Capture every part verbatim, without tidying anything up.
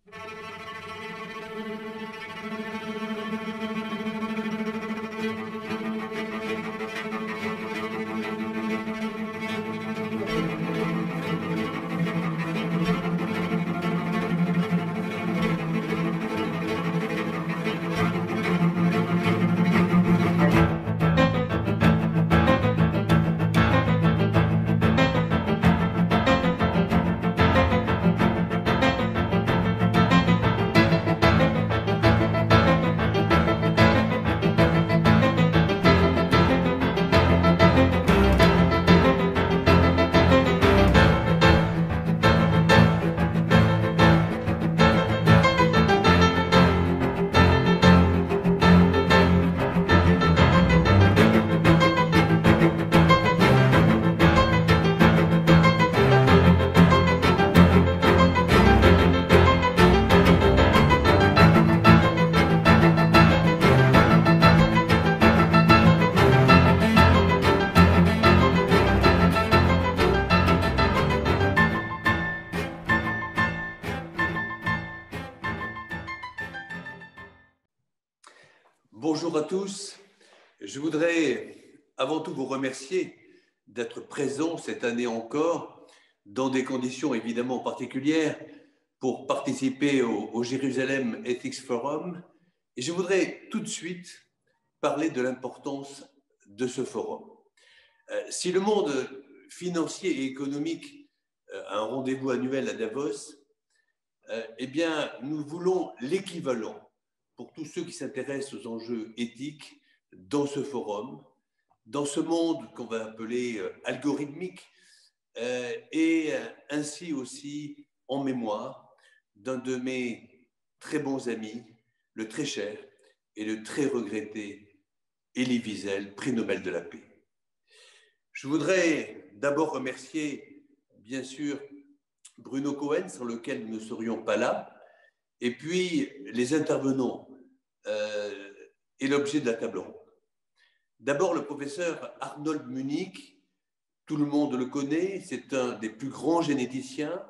Bonjour à tous. Je voudrais avant tout vous remercier d'être présents cette année encore dans des conditions évidemment particulières pour participer au, au Jérusalem Ethics Forum. Et je voudrais tout de suite parler de l'importance de ce forum. Euh, si le monde financier et économique euh, a un rendez-vous annuel à Davos, euh, eh bien, nous voulons l'équivalent pour tous ceux qui s'intéressent aux enjeux éthiques dans ce forum, dans ce monde qu'on va appeler euh, algorithmique, euh, et euh, ainsi aussi en mémoire d'un de mes très bons amis, le très cher et le très regretté Elie Wiesel, prix Nobel de la paix. Je voudrais d'abord remercier, bien sûr, Bruno Cohen, sans lequel nous ne serions pas là, et puis les intervenants euh, et l'objet de la table ronde. D'abord, le professeur Arnold Münnich, tout le monde le connaît, c'est un des plus grands généticiens.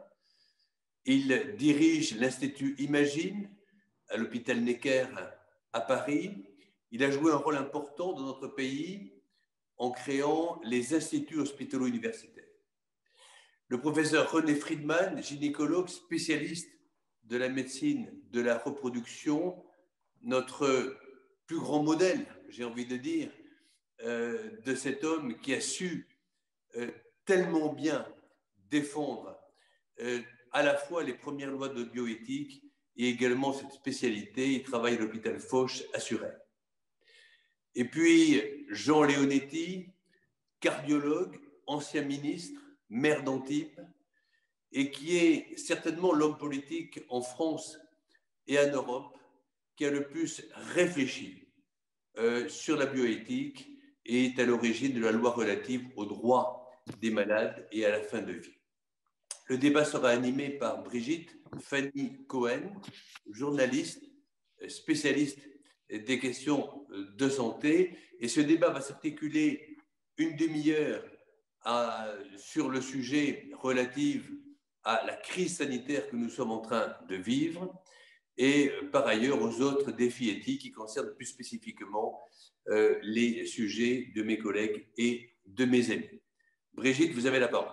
Il dirige l'Institut Imagine à l'hôpital Necker à Paris. Il a joué un rôle important dans notre pays en créant les instituts hospitalo-universitaires. Le professeur René Friedman, gynécologue spécialiste de la médecine de la reproduction, notre plus grand modèle, j'ai envie de dire, euh, de cet homme qui a su euh, tellement bien défendre euh, à la fois les premières lois de bioéthique et également cette spécialité. Il travaille à l'hôpital Foch à Suresnes. Et puis Jean Leonetti, cardiologue, ancien ministre, maire d'Antibes, et qui est certainement l'homme politique en France et en Europe qui a le plus réfléchi euh, sur la bioéthique et est à l'origine de la loi relative aux droits des malades et à la fin de vie. Le débat sera animé par Brigitte Fanny Cohen, journaliste, spécialiste des questions de santé, et ce débat va s'articuler une demi-heure à, sur le sujet relatif à la crise sanitaire que nous sommes en train de vivre et par ailleurs aux autres défis éthiques qui concernent plus spécifiquement euh, les sujets de mes collègues et de mes amis. Brigitte, vous avez la parole.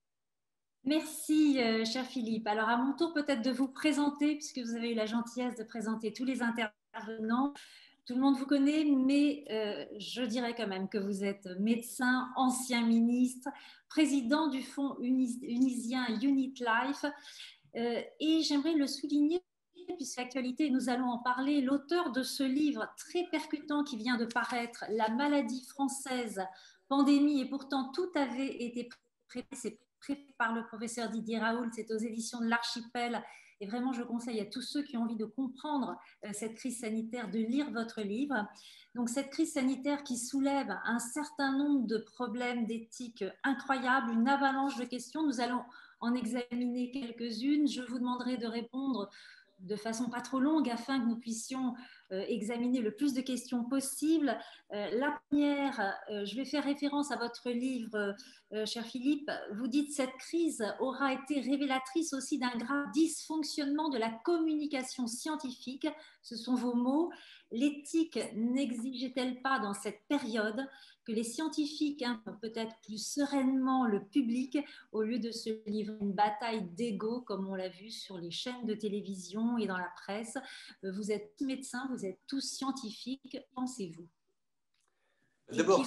Merci, euh, cher Philippe. Alors, à mon tour, peut-être de vous présenter, puisque vous avez eu la gentillesse de présenter tous les intervenants. Tout le monde vous connaît, mais euh, je dirais quand même que vous êtes médecin, ancien ministre, président du fonds unisien Unit Life. Euh, et j'aimerais le souligner, puisque l'actualité, nous allons en parler, l'auteur de ce livre très percutant qui vient de paraître, La maladie française, pandémie, et pourtant tout avait été préparé, c'est préparé par le professeur Didier Raoult, c'est aux éditions de l'Archipel. Et vraiment, je conseille à tous ceux qui ont envie de comprendre euh, cette crise sanitaire de lire votre livre. Donc, cette crise sanitaire qui soulève un certain nombre de problèmes d'éthique incroyables, une avalanche de questions. Nous allons en examiner quelques-unes. Je vous demanderai de répondre de façon pas trop longue afin que nous puissions euh, examiner le plus de questions possibles. Euh, la première, euh, je vais faire référence à votre livre, euh, cher Philippe. Vous dites: cette crise aura été révélatrice aussi d'un grave dysfonctionnement de la communication scientifique. Ce sont vos mots. L'éthique n'exigeait-elle pas dans cette période que les scientifiques informent peut-être plus sereinement le public au lieu de se livrer une bataille d'ego comme on l'a vu sur les chaînes de télévision et dans la presse? Vous êtes médecins, vous êtes tous scientifiques, pensez-vous? D'abord,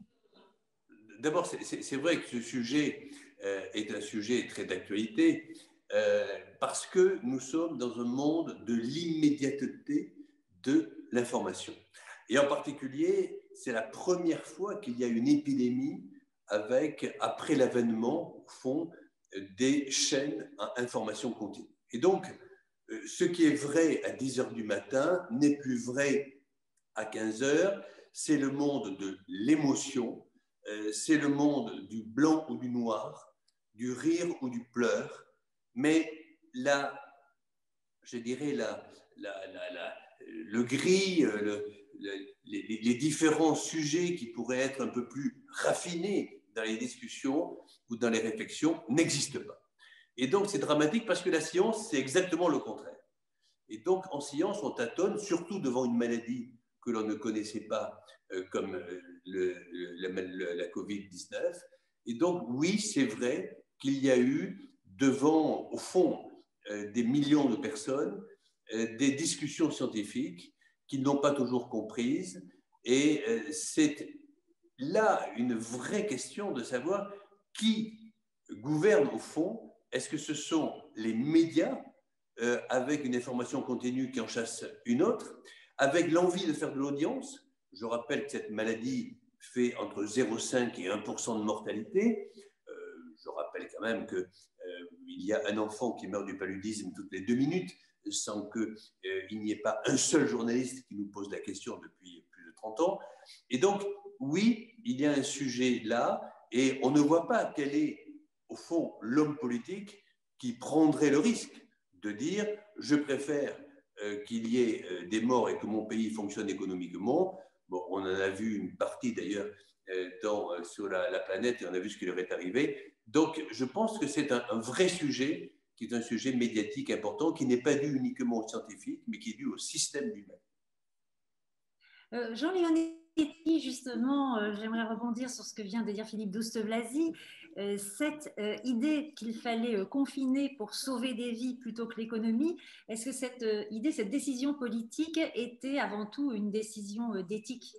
d'abord c'est vrai que ce sujet euh, est un sujet très d'actualité euh, parce que nous sommes dans un monde de l'immédiateté de l'information. Et en particulier, c'est la première fois qu'il y a une épidémie avec, après l'avènement, au fond, des chaînes à information continue. Et donc, ce qui est vrai à dix heures du matin n'est plus vrai à quinze heures. C'est le monde de l'émotion, c'est le monde du blanc ou du noir, du rire ou du pleur. Mais la, je dirais, la, la, la, la, le gris, le, le, les, les différents sujets qui pourraient être un peu plus raffinés dans les discussions ou dans les réflexions n'existent pas. Et donc, c'est dramatique parce que la science, c'est exactement le contraire. Et donc, en science, on tâtonne, surtout devant une maladie que l'on ne connaissait pas, euh, comme le, le, le, la covid dix-neuf. Et donc, oui, c'est vrai qu'il y a eu, devant, au fond, euh, des millions de personnes, euh, des discussions scientifiques qu'ils n'ont pas toujours comprises. Et euh, c'est là une vraie question de savoir qui gouverne au fond. Est-ce que ce sont les médias euh, avec une information continue qui en chasse une autre, avec l'envie de faire de l'audience? Je rappelle que cette maladie fait entre zéro virgule cinq et un pour cent de mortalité. Euh, je rappelle quand même qu'il euh, y a un enfant qui meurt du paludisme toutes les deux minutes sans qu'il euh, n'y ait pas un seul journaliste qui nous pose la question depuis plus de trente ans. Et donc, oui, il y a un sujet là et on ne voit pas quel est, au fond, l'homme politique qui prendrait le risque de dire « je préfère euh, qu'il y ait euh, des morts et que mon pays fonctionne économiquement ». Bon, on en a vu une partie d'ailleurs euh, euh, sur la, la planète et on a vu ce qui leur est arrivé. Donc, je pense que c'est un, un vrai sujet qui est un sujet médiatique important, qui n'est pas dû uniquement aux scientifiques, mais qui est dû au système lui-même. Euh, Jean-Léonetti, justement, euh, j'aimerais rebondir sur ce que vient de dire Philippe Douste-Blazy. Euh, cette euh, idée qu'il fallait euh, confiner pour sauver des vies plutôt que l'économie, est-ce que cette euh, idée, cette décision politique était avant tout une décision euh, d'éthique?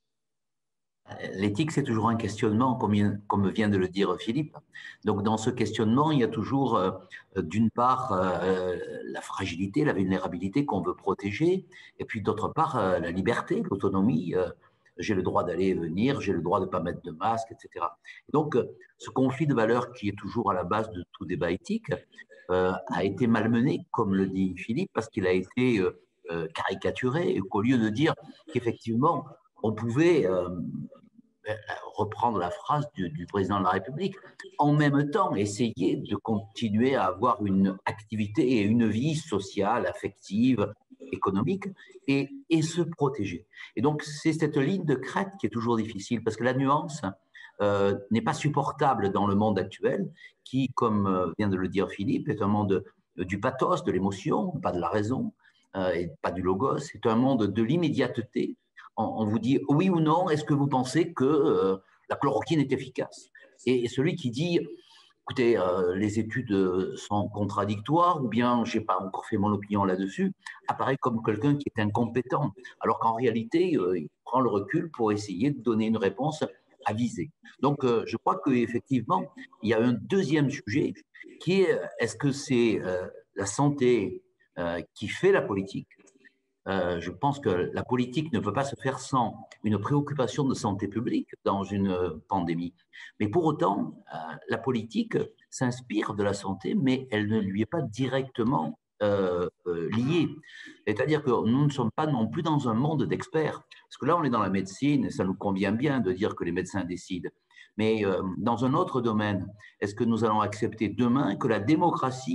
L'éthique, c'est toujours un questionnement, comme, il, comme vient de le dire Philippe. Donc, dans ce questionnement, il y a toujours, euh, d'une part, euh, la fragilité, la vulnérabilité qu'on veut protéger, et puis d'autre part, euh, la liberté, l'autonomie. Euh, j'ai le droit d'aller et venir, j'ai le droit de ne pas mettre de masque, et cetera. Et donc, euh, ce conflit de valeurs qui est toujours à la base de tout débat éthique euh, a été malmené, comme le dit Philippe, parce qu'il a été euh, euh, caricaturé, et qu'au lieu de dire qu'effectivement, on pouvait euh, reprendre la phrase du, du président de la République, en même temps essayer de continuer à avoir une activité et une vie sociale, affective, économique, et, et se protéger. Et donc, c'est cette ligne de crête qui est toujours difficile, parce que la nuance euh, n'est pas supportable dans le monde actuel, qui, comme vient de le dire Philippe, est un monde du pathos, de l'émotion, pas de la raison, euh, et pas du logos, c'est un monde de l'immédiateté. On, on vous dit oui ou non, est-ce que vous pensez que euh, la chloroquine est efficace? Et, et celui qui dit, écoutez, euh, les études sont contradictoires, ou bien je n'ai pas encore fait mon opinion là-dessus, apparaît comme quelqu'un qui est incompétent, alors qu'en réalité, euh, il prend le recul pour essayer de donner une réponse avisée. Donc, euh, je crois qu'effectivement, il y a un deuxième sujet qui est, est-ce que c'est euh, la santé euh, qui fait la politique? Euh, je pense que la politique ne peut pas se faire sans une préoccupation de santé publique dans une pandémie. Mais pour autant, euh, la politique s'inspire de la santé, mais elle ne lui est pas directement euh, euh, liée. C'est-à-dire que nous ne sommes pas non plus dans un monde d'experts. Parce que là, on est dans la médecine, et ça nous convient bien de dire que les médecins décident. Mais euh, dans un autre domaine, est-ce que nous allons accepter demain que la démocratie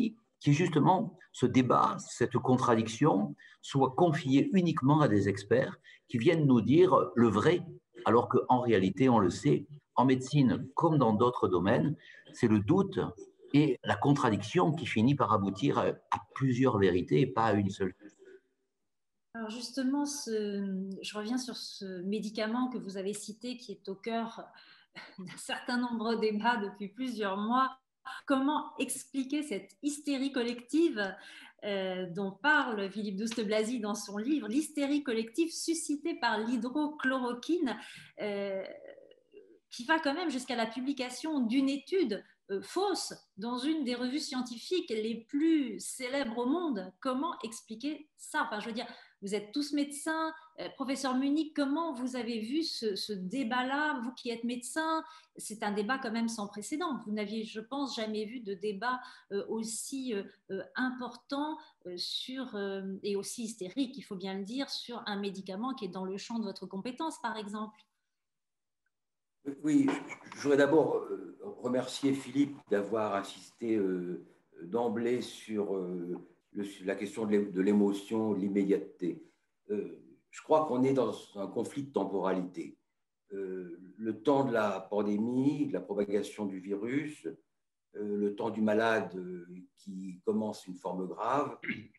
qui justement, ce débat, cette contradiction, soit confiée uniquement à des experts qui viennent nous dire le vrai, alors qu'en réalité, on le sait, en médecine comme dans d'autres domaines, c'est le doute et la contradiction qui finit par aboutir à plusieurs vérités et pas à une seule. Alors justement, ce, je reviens sur ce médicament que vous avez cité qui est au cœur d'un certain nombre de débats depuis plusieurs mois. Comment expliquer cette hystérie collective euh, dont parle Philippe Douste-Blazy dans son livre, l'hystérie collective suscitée par l'hydrochloroquine, euh, qui va quand même jusqu'à la publication d'une étude euh, fausse dans une des revues scientifiques les plus célèbres au monde. Comment expliquer ça? Enfin, je veux dire, vous êtes tous médecins. Euh, professeur Munich, comment vous avez vu ce, ce débat-là, vous qui êtes médecin? C'est un débat quand même sans précédent. Vous n'aviez, je pense, jamais vu de débat euh, aussi euh, important euh, sur, euh, et aussi hystérique, il faut bien le dire, sur un médicament qui est dans le champ de votre compétence, par exemple. Oui, je voudrais d'abord remercier Philippe d'avoir insisté d'emblée sur la question de l'émotion, de l'immédiateté. Je crois qu'on est dans un conflit de temporalité. Le temps de la pandémie, de la propagation du virus, le temps du malade qui commence une forme grave,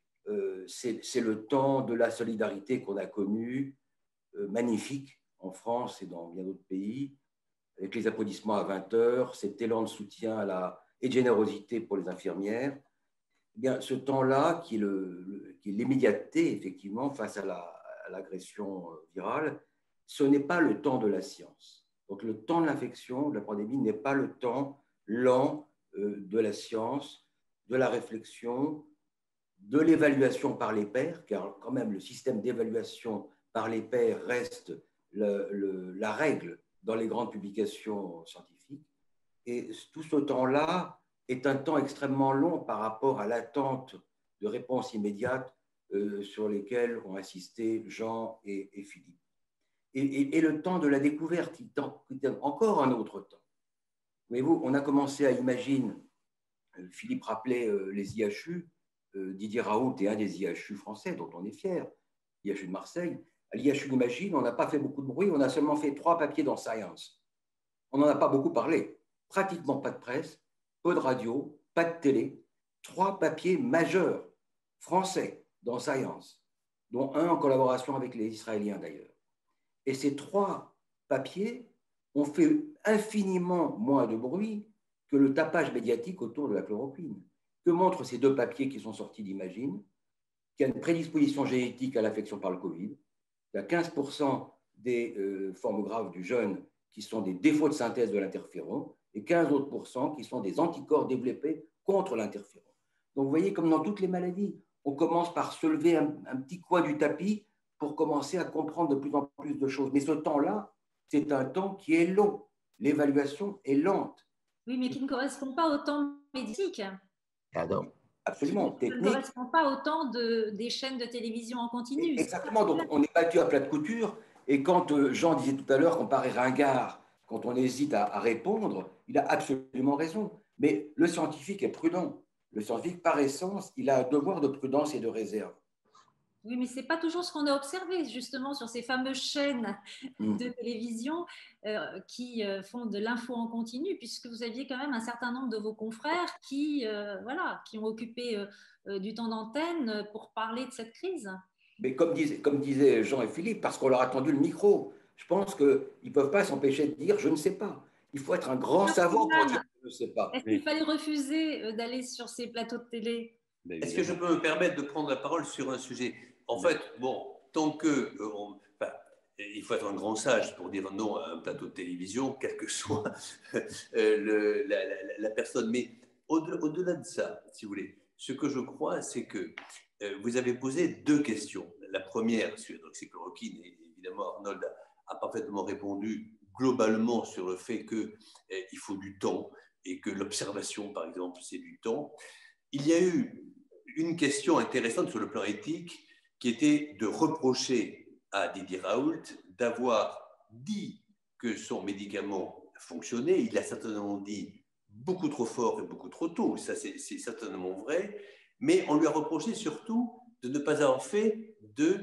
c'est le temps de la solidarité qu'on a connue, magnifique en France et dans bien d'autres pays, avec les applaudissements à vingt heures, cet élan de soutien à la, et de générosité pour les infirmières. Eh bien, ce temps-là, qui est l'immédiateté, effectivement, face à l'agression la, virale, ce n'est pas le temps de la science. Donc, le temps de l'infection, de la pandémie, n'est pas le temps lent euh, de la science, de la réflexion, de l'évaluation par les pairs, car quand même, le système d'évaluation par les pairs reste le, le, la règle dans les grandes publications scientifiques. Et tout ce temps-là est un temps extrêmement long par rapport à l'attente de réponses immédiates euh, sur lesquelles ont insisté Jean et, et Philippe. Et, et, et le temps de la découverte, il est encore un autre temps. Voyez-vous, on a commencé à imaginer, euh, Philippe rappelait euh, les I H U, euh, Didier Raoult est un des I H U français dont on est fier, I H U de Marseille. À l'I H U d'Imagine, on n'a pas fait beaucoup de bruit, on a seulement fait trois papiers dans Science. On n'en a pas beaucoup parlé, pratiquement pas de presse, peu de radio, pas de télé, trois papiers majeurs français dans Science, dont un en collaboration avec les Israéliens d'ailleurs. Et ces trois papiers ont fait infiniment moins de bruit que le tapage médiatique autour de la chloroquine. Que montrent ces deux papiers qui sont sortis d'Imagine? Qu'il y a une prédisposition génétique à l'affection par le Covid. Il y a quinze pour cent des euh, formes graves du jeune qui sont des défauts de synthèse de l'interféron et quinze autres pourcents qui sont des anticorps développés contre l'interféron. Donc vous voyez, comme dans toutes les maladies, on commence par se lever un, un petit coin du tapis pour commencer à comprendre de plus en plus de choses. Mais ce temps-là, c'est un temps qui est long. L'évaluation est lente. Oui, mais qui ne correspond pas au temps médiatique. Pardon. Absolument, qui technique. ne correspond pas au temps de, des chaînes de télévision en continu. Exactement, donc on est battu à plat de couture. Et quand Jean disait tout à l'heure qu'on paraît ringard, quand on hésite à, à répondre, il a absolument raison. Mais le scientifique est prudent. Le scientifique, par essence, il a un devoir de prudence et de réserve. Oui, mais ce n'est pas toujours ce qu'on a observé, justement, sur ces fameuses chaînes mmh. de télévision euh, qui euh, font de l'info en continu, puisque vous aviez quand même un certain nombre de vos confrères qui, euh, voilà, qui ont occupé euh, du temps d'antenne pour parler de cette crise. Mais comme disait, comme disaient Jean et Philippe, parce qu'on leur a tendu le micro, je pense qu'ils ne peuvent pas s'empêcher de dire « je ne sais pas ». Il faut être un grand savant pour dire « je ne sais pas ». Est-ce qu'il fallait refuser d'aller sur ces plateaux de télé? Est-ce que je peux me permettre de prendre la parole sur un sujet? En fait, bon, tant que... Euh, on, enfin, il faut être un grand sage pour dire non à un plateau de télévision, quelle que soit euh, le, la, la, la personne. Mais au-delà, au-delà de ça, si vous voulez, ce que je crois, c'est que euh, vous avez posé deux questions. La première sur l'hydroxychloroquine, et évidemment, Arnold a, a parfaitement répondu globalement sur le fait qu'il euh, faut du temps et que l'observation, par exemple, c'est du temps. Il y a eu une question intéressante sur le plan éthique qui était de reprocher à Didier Raoult d'avoir dit que son médicament fonctionnait. Il a certainement dit beaucoup trop fort et beaucoup trop tôt, ça c'est certainement vrai, mais on lui a reproché surtout de ne pas avoir fait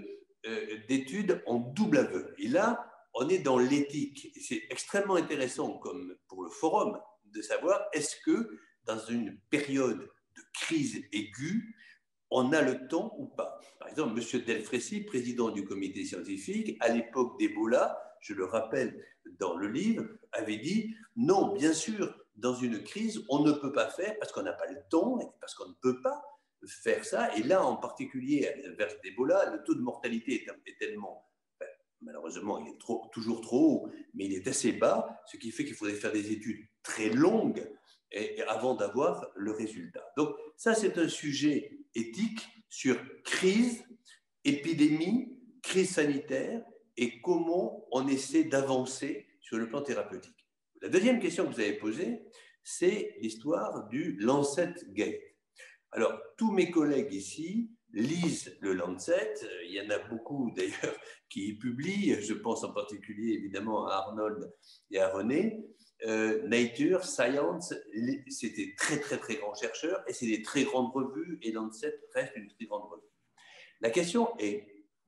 d'études euh, en double aveu. Et là, on est dans l'éthique. C'est extrêmement intéressant, comme pour le forum, de savoir est-ce que dans une période de crise aiguë, on a le temps ou pas. Par exemple, M. Delfrécy, président du comité scientifique, à l'époque d'Ebola, je le rappelle dans le livre, avait dit non, bien sûr, dans une crise, on ne peut pas faire parce qu'on n'a pas le temps et parce qu'on ne peut pas faire ça. Et là, en particulier, à l'inverse d'Ebola, le taux de mortalité est, est tellement, ben, malheureusement, il est trop, toujours trop haut, mais il est assez bas, ce qui fait qu'il faudrait faire des études très longues et, et avant d'avoir le résultat. Donc ça, c'est un sujet éthique sur crise, épidémie, crise sanitaire et comment on essaie d'avancer sur le plan thérapeutique. La deuxième question que vous avez posée, c'est l'histoire du Lancet Gate. Alors, tous mes collègues ici lisent le Lancet, il y en a beaucoup d'ailleurs qui y publient, je pense en particulier évidemment à Arnold et à René. Euh, Nature, Science, c'est des très très très grands chercheurs et c'est des très grandes revues et Lancet reste une très grande revue. La question est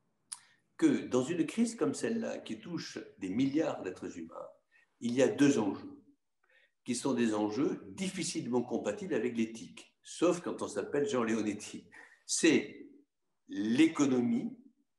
que dans une crise comme celle-là qui touche des milliards d'êtres humains, il y a deux enjeux qui sont des enjeux difficilement compatibles avec l'éthique, sauf quand on s'appelle Jean Leonetti. C'est l'économie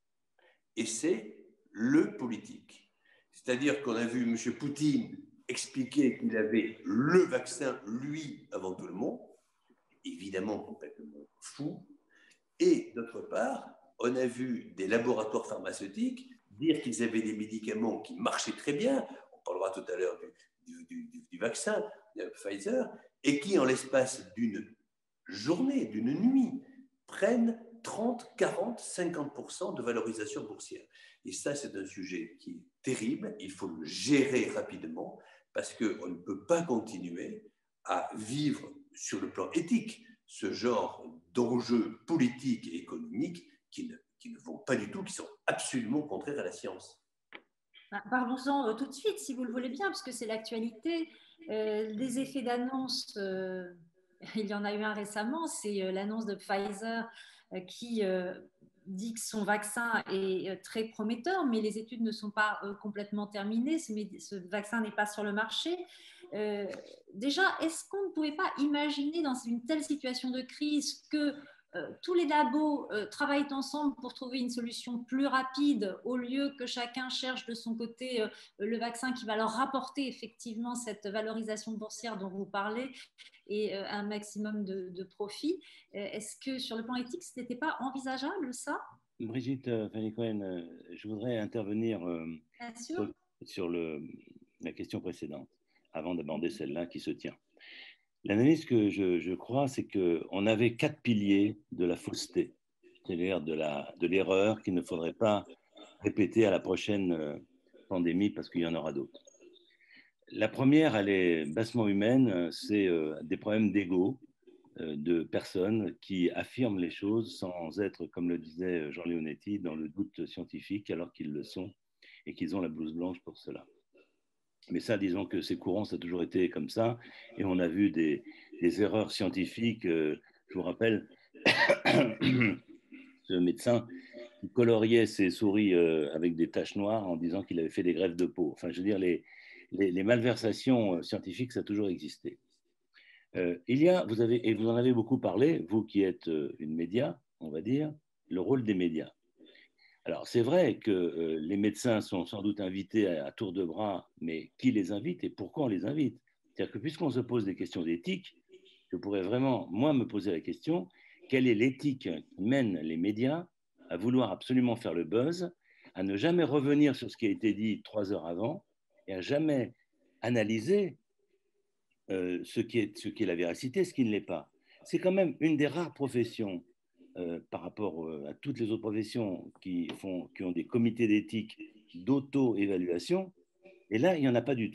et c'est le politique. C'est-à-dire qu'on a vu M. Poutine expliquer qu'il avait le vaccin, lui, avant tout le monde, évidemment complètement fou, et d'autre part, on a vu des laboratoires pharmaceutiques dire qu'ils avaient des médicaments qui marchaient très bien, on parlera tout à l'heure du, du, du, du vaccin de Pfizer, et qui, en l'espace d'une journée, d'une nuit, prennent trente, quarante, cinquante pour cent de valorisation boursière. Et ça, c'est un sujet qui est terrible, il faut le gérer rapidement, parce qu'on ne peut pas continuer à vivre sur le plan éthique ce genre d'enjeux politiques et économiques qui ne, qui ne vont pas du tout, qui sont absolument contraires à la science. Parlons-en euh, tout de suite, si vous le voulez bien, puisque c'est l'actualité. Euh, les effets d'annonce, euh, il y en a eu un récemment, c'est euh, l'annonce de Pfizer euh, qui euh, dit que son vaccin est euh, très prometteur, mais les études ne sont pas euh, complètement terminées, ce, ce vaccin n'est pas sur le marché. Euh, déjà, est-ce qu'on ne pouvait pas imaginer dans une telle situation de crise que Euh, tous les labos euh, travaillent ensemble pour trouver une solution plus rapide au lieu que chacun cherche de son côté euh, le vaccin qui va leur rapporter effectivement cette valorisation boursière dont vous parlez et euh, un maximum de, de profit. Euh, Est-ce que sur le plan éthique, ce n'était pas envisageable ça? Brigitte euh, Fanny-Cohen, euh, je voudrais intervenir euh, sur, sur le, la question précédente avant d'aborder celle-là qui se tient. L'analyse que je, je crois, c'est qu'on avait quatre piliers de la fausseté, c'est-à-dire de l'erreur qu'il ne faudrait pas répéter à la prochaine euh, pandémie parce qu'il y en aura d'autres. La première, elle est bassement humaine, c'est euh, des problèmes d'ego euh, de personnes qui affirment les choses sans être, comme le disait Jean Leonetti, dans le doute scientifique alors qu'ils le sont et qu'ils ont la blouse blanche pour cela. Mais ça, disons que c'est courant, ça a toujours été comme ça. Et on a vu des, des erreurs scientifiques. Euh, je vous rappelle, ce médecin qui coloriait ses souris euh, avec des taches noires en disant qu'il avait fait des greffes de peau. Enfin, je veux dire, les, les, les malversations scientifiques, ça a toujours existé. Euh, il y a, vous avez, et vous en avez beaucoup parlé, vous qui êtes euh, une média, on va dire, le rôle des médias. Alors, c'est vrai que euh, les médecins sont sans doute invités à, à tour de bras, mais qui les invite et pourquoi on les invite? C'est-à-dire que puisqu'on se pose des questions d'éthique, je pourrais vraiment, moi, me poser la question, quelle est l'éthique qui mène les médias à vouloir absolument faire le buzz, à ne jamais revenir sur ce qui a été dit trois heures avant et à jamais analyser euh, ce, qui est, ce qui est la véracité, ce qui ne l'est pas. C'est quand même une des rares professions Euh, par rapport euh, à toutes les autres professions qui, font, qui ont des comités d'éthique d'auto-évaluation, et là, il n'y en a pas du tout.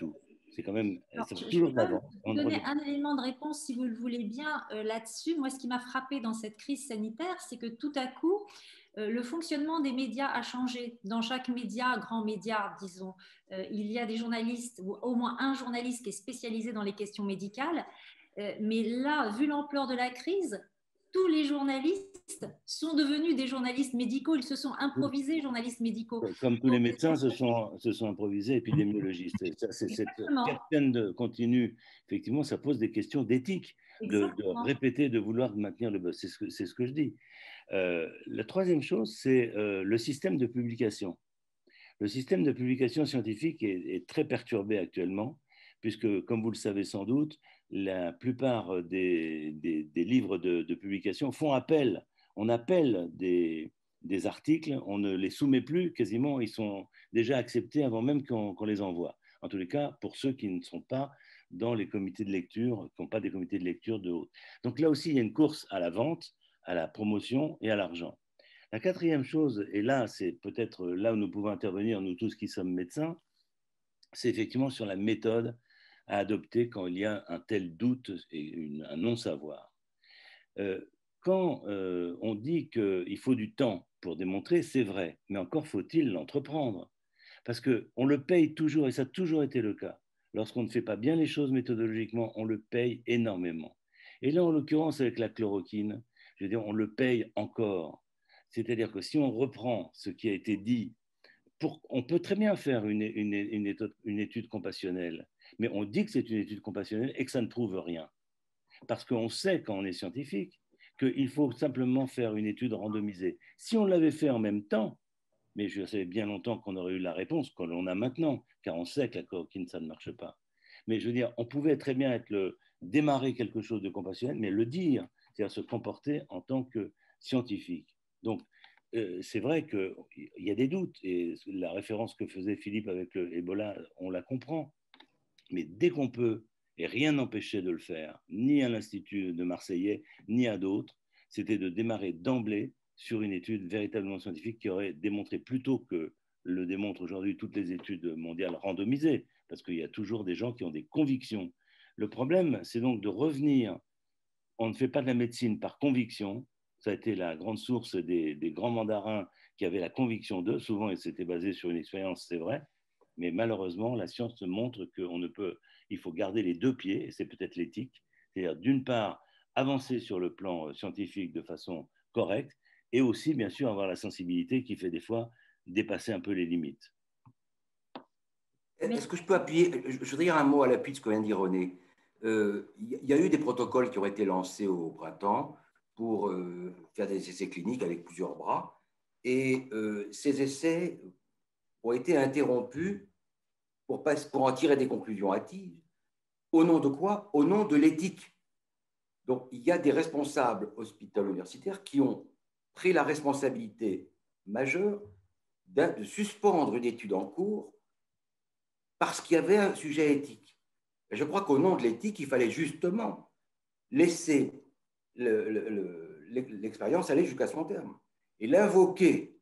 C'est quand même, Alors, ça va je, je toujours peux d'avant. vous donner un élément de réponse, si vous le voulez bien, euh, là-dessus. Moi, ce qui m'a frappé dans cette crise sanitaire, c'est que tout à coup, euh, le fonctionnement des médias a changé. Dans chaque média, grand média, disons, euh, il y a des journalistes, ou au moins un journaliste qui est spécialisé dans les questions médicales. Euh, mais là, vu l'ampleur de la crise, tous les journalistes sont devenus des journalistes médicaux. Ils se sont improvisés journalistes médicaux. Comme tous les Donc, médecins se sont, se sont improvisés épidémiologistes. C'est cette chaîne continue. Effectivement, ça pose des questions d'éthique, de, de répéter, de vouloir maintenir le buzz. C'est ce, que, ce que je dis. Euh, la troisième chose, c'est euh, le système de publication. Le système de publication scientifique est, est très perturbé actuellement, puisque, comme vous le savez sans doute, la plupart des, des, des livres de, de publication font appel. On appelle des, des articles, on ne les soumet plus, quasiment, ils sont déjà acceptés avant même qu'on qu'on les envoie. En tous les cas, pour ceux qui ne sont pas dans les comités de lecture, qui n'ont pas des comités de lecture de haute. Donc là aussi, il y a une course à la vente, à la promotion et à l'argent. La quatrième chose, et là, c'est peut-être là où nous pouvons intervenir, nous tous qui sommes médecins, c'est effectivement sur la méthode à adopter quand il y a un tel doute et une, un non-savoir. Euh, quand euh, on dit qu'il faut du temps pour démontrer, c'est vrai, mais encore faut-il l'entreprendre. Parce qu'on le paye toujours, et ça a toujours été le cas. Lorsqu'on ne fait pas bien les choses méthodologiquement, on le paye énormément. Et là, en l'occurrence, avec la chloroquine, je veux dire, on le paye encore. C'est-à-dire que si on reprend ce qui a été dit, pour, on peut très bien faire une, une, une, étude, une étude compassionnelle, mais on dit que c'est une étude compassionnelle et que ça ne prouve rien. Parce qu'on sait, quand on est scientifique, qu'il faut simplement faire une étude randomisée. Si on l'avait fait en même temps, mais je sais bien longtemps qu'on aurait eu la réponse que l'on a maintenant, car on sait que la chloroquine, ça ne marche pas. Mais je veux dire, on pouvait très bien être le, démarrer quelque chose de compassionnel, mais le dire, c'est-à-dire se comporter en tant que scientifique. Donc, euh, c'est vrai qu'il y a des doutes, et la référence que faisait Philippe avec le Ebola, on la comprend. Mais dès qu'on peut, et rien n'empêchait de le faire, ni à l'Institut de Marseillais, ni à d'autres, c'était de démarrer d'emblée sur une étude véritablement scientifique qui aurait démontré, plutôt que le démontrent aujourd'hui toutes les études mondiales randomisées, parce qu'il y a toujours des gens qui ont des convictions. Le problème, c'est donc de revenir, on ne fait pas de la médecine par conviction, ça a été la grande source des, des grands mandarins qui avaient la conviction d'eux, souvent et c'était basé sur une expérience, c'est vrai, mais malheureusement, la science montre qu'on ne peut, il faut garder les deux pieds, et c'est peut-être l'éthique, c'est-à-dire d'une part, avancer sur le plan scientifique de façon correcte, et aussi, bien sûr, avoir la sensibilité qui fait des fois dépasser un peu les limites. Est-ce que je peux appuyer, je voudrais dire un mot à l'appui de ce que vient de dire René. Euh, il y a eu des protocoles qui ont été lancés au printemps pour euh, faire des essais cliniques avec plusieurs bras, et euh, ces essais ont été interrompus pour, pas, pour en tirer des conclusions hâtives. Au nom de quoi? Au nom de l'éthique. Donc, il y a des responsables hospitalo-universitaires qui ont pris la responsabilité majeure de suspendre une étude en cours parce qu'il y avait un sujet éthique. Et je crois qu'au nom de l'éthique, il fallait justement laisser l'expérience le, le, aller jusqu'à son terme et l'invoquer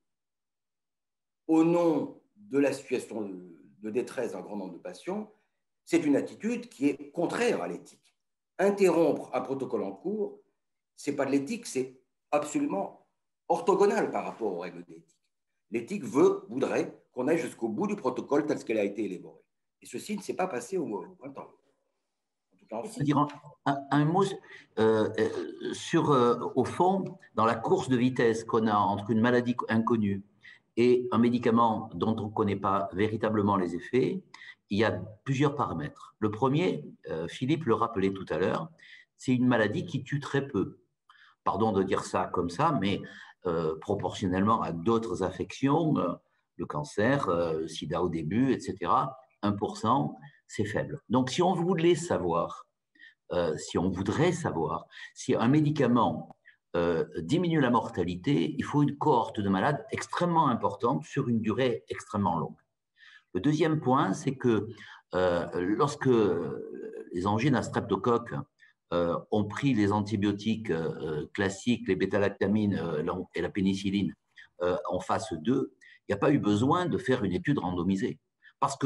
au nom de la situation de, de détresse d'un grand nombre de patients. C'est une attitude qui est contraire à l'éthique. Interrompre un protocole en cours, ce n'est pas de l'éthique, c'est absolument orthogonal par rapport aux règles d'éthique. L'éthique veut, voudrait qu'on aille jusqu'au bout du protocole tel qu'elle a été élaborée. Et ceci ne s'est pas passé au printemps. En tout cas, en France. Dire un, un mot euh, sur, euh, au fond, dans la course de vitesse qu'on a entre une maladie inconnue et un médicament dont on ne connaît pas véritablement les effets, il y a plusieurs paramètres. Le premier, euh, Philippe le rappelait tout à l'heure, c'est une maladie qui tue très peu. Pardon de dire ça comme ça, mais euh, proportionnellement à d'autres affections, euh, le cancer, euh, le sida au début, et cetera, un pour cent, c'est faible. Donc, si on voulait savoir, euh, si on voudrait savoir si un médicament euh, diminue la mortalité, il faut une cohorte de malades extrêmement importante sur une durée extrêmement longue. Le deuxième point, c'est que euh, lorsque les angines à streptocoque euh, ont pris les antibiotiques euh, classiques, les bêta-lactamines euh, et la pénicilline euh, en phase deux, il n'y a pas eu besoin de faire une étude randomisée. Parce que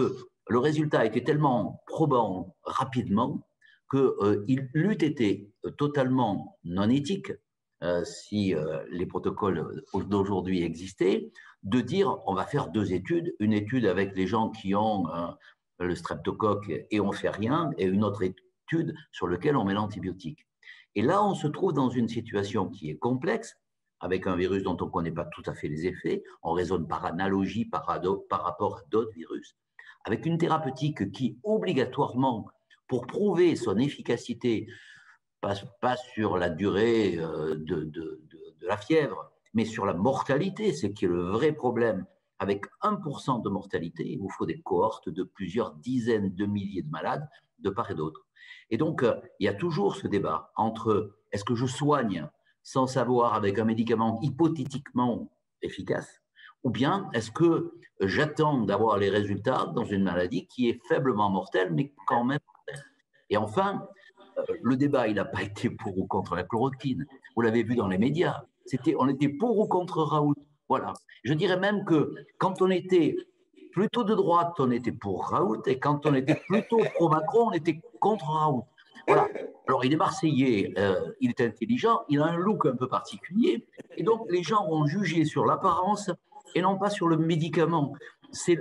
le résultat était tellement probant rapidement qu'il euh, eût été totalement non éthique, euh, si euh, les protocoles d'aujourd'hui existaient, de dire on va faire deux études, une étude avec les gens qui ont euh, le streptocoque et on ne fait rien, et une autre étude sur laquelle on met l'antibiotique. Et là, on se trouve dans une situation qui est complexe, avec un virus dont on ne connaît pas tout à fait les effets, on raisonne par analogie par, par rapport à d'autres virus, avec une thérapeutique qui, obligatoirement, pour prouver son efficacité, passe pas sur la durée de, de, de, de la fièvre, mais sur la mortalité, c'est qui est le vrai problème. Avec un pour cent de mortalité, il vous faut des cohortes de plusieurs dizaines de milliers de malades de part et d'autre. Et donc, il y a toujours ce débat entre est-ce que je soigne sans savoir avec un médicament hypothétiquement efficace, ou bien est-ce que j'attends d'avoir les résultats dans une maladie qui est faiblement mortelle, mais quand même mortelle. Et enfin, le débat, il n'a pas été pour ou contre la chloroquine. Vous l'avez vu dans les médias. C'était, on était pour ou contre Raoult. Voilà. Je dirais même que quand on était plutôt de droite, on était pour Raoult, et quand on était plutôt pro-Macron, on était contre Raoult. Voilà. Alors, il est marseillais, euh, il est intelligent, il a un look un peu particulier, et donc les gens ont jugé sur l'apparence et non pas sur le médicament. C'est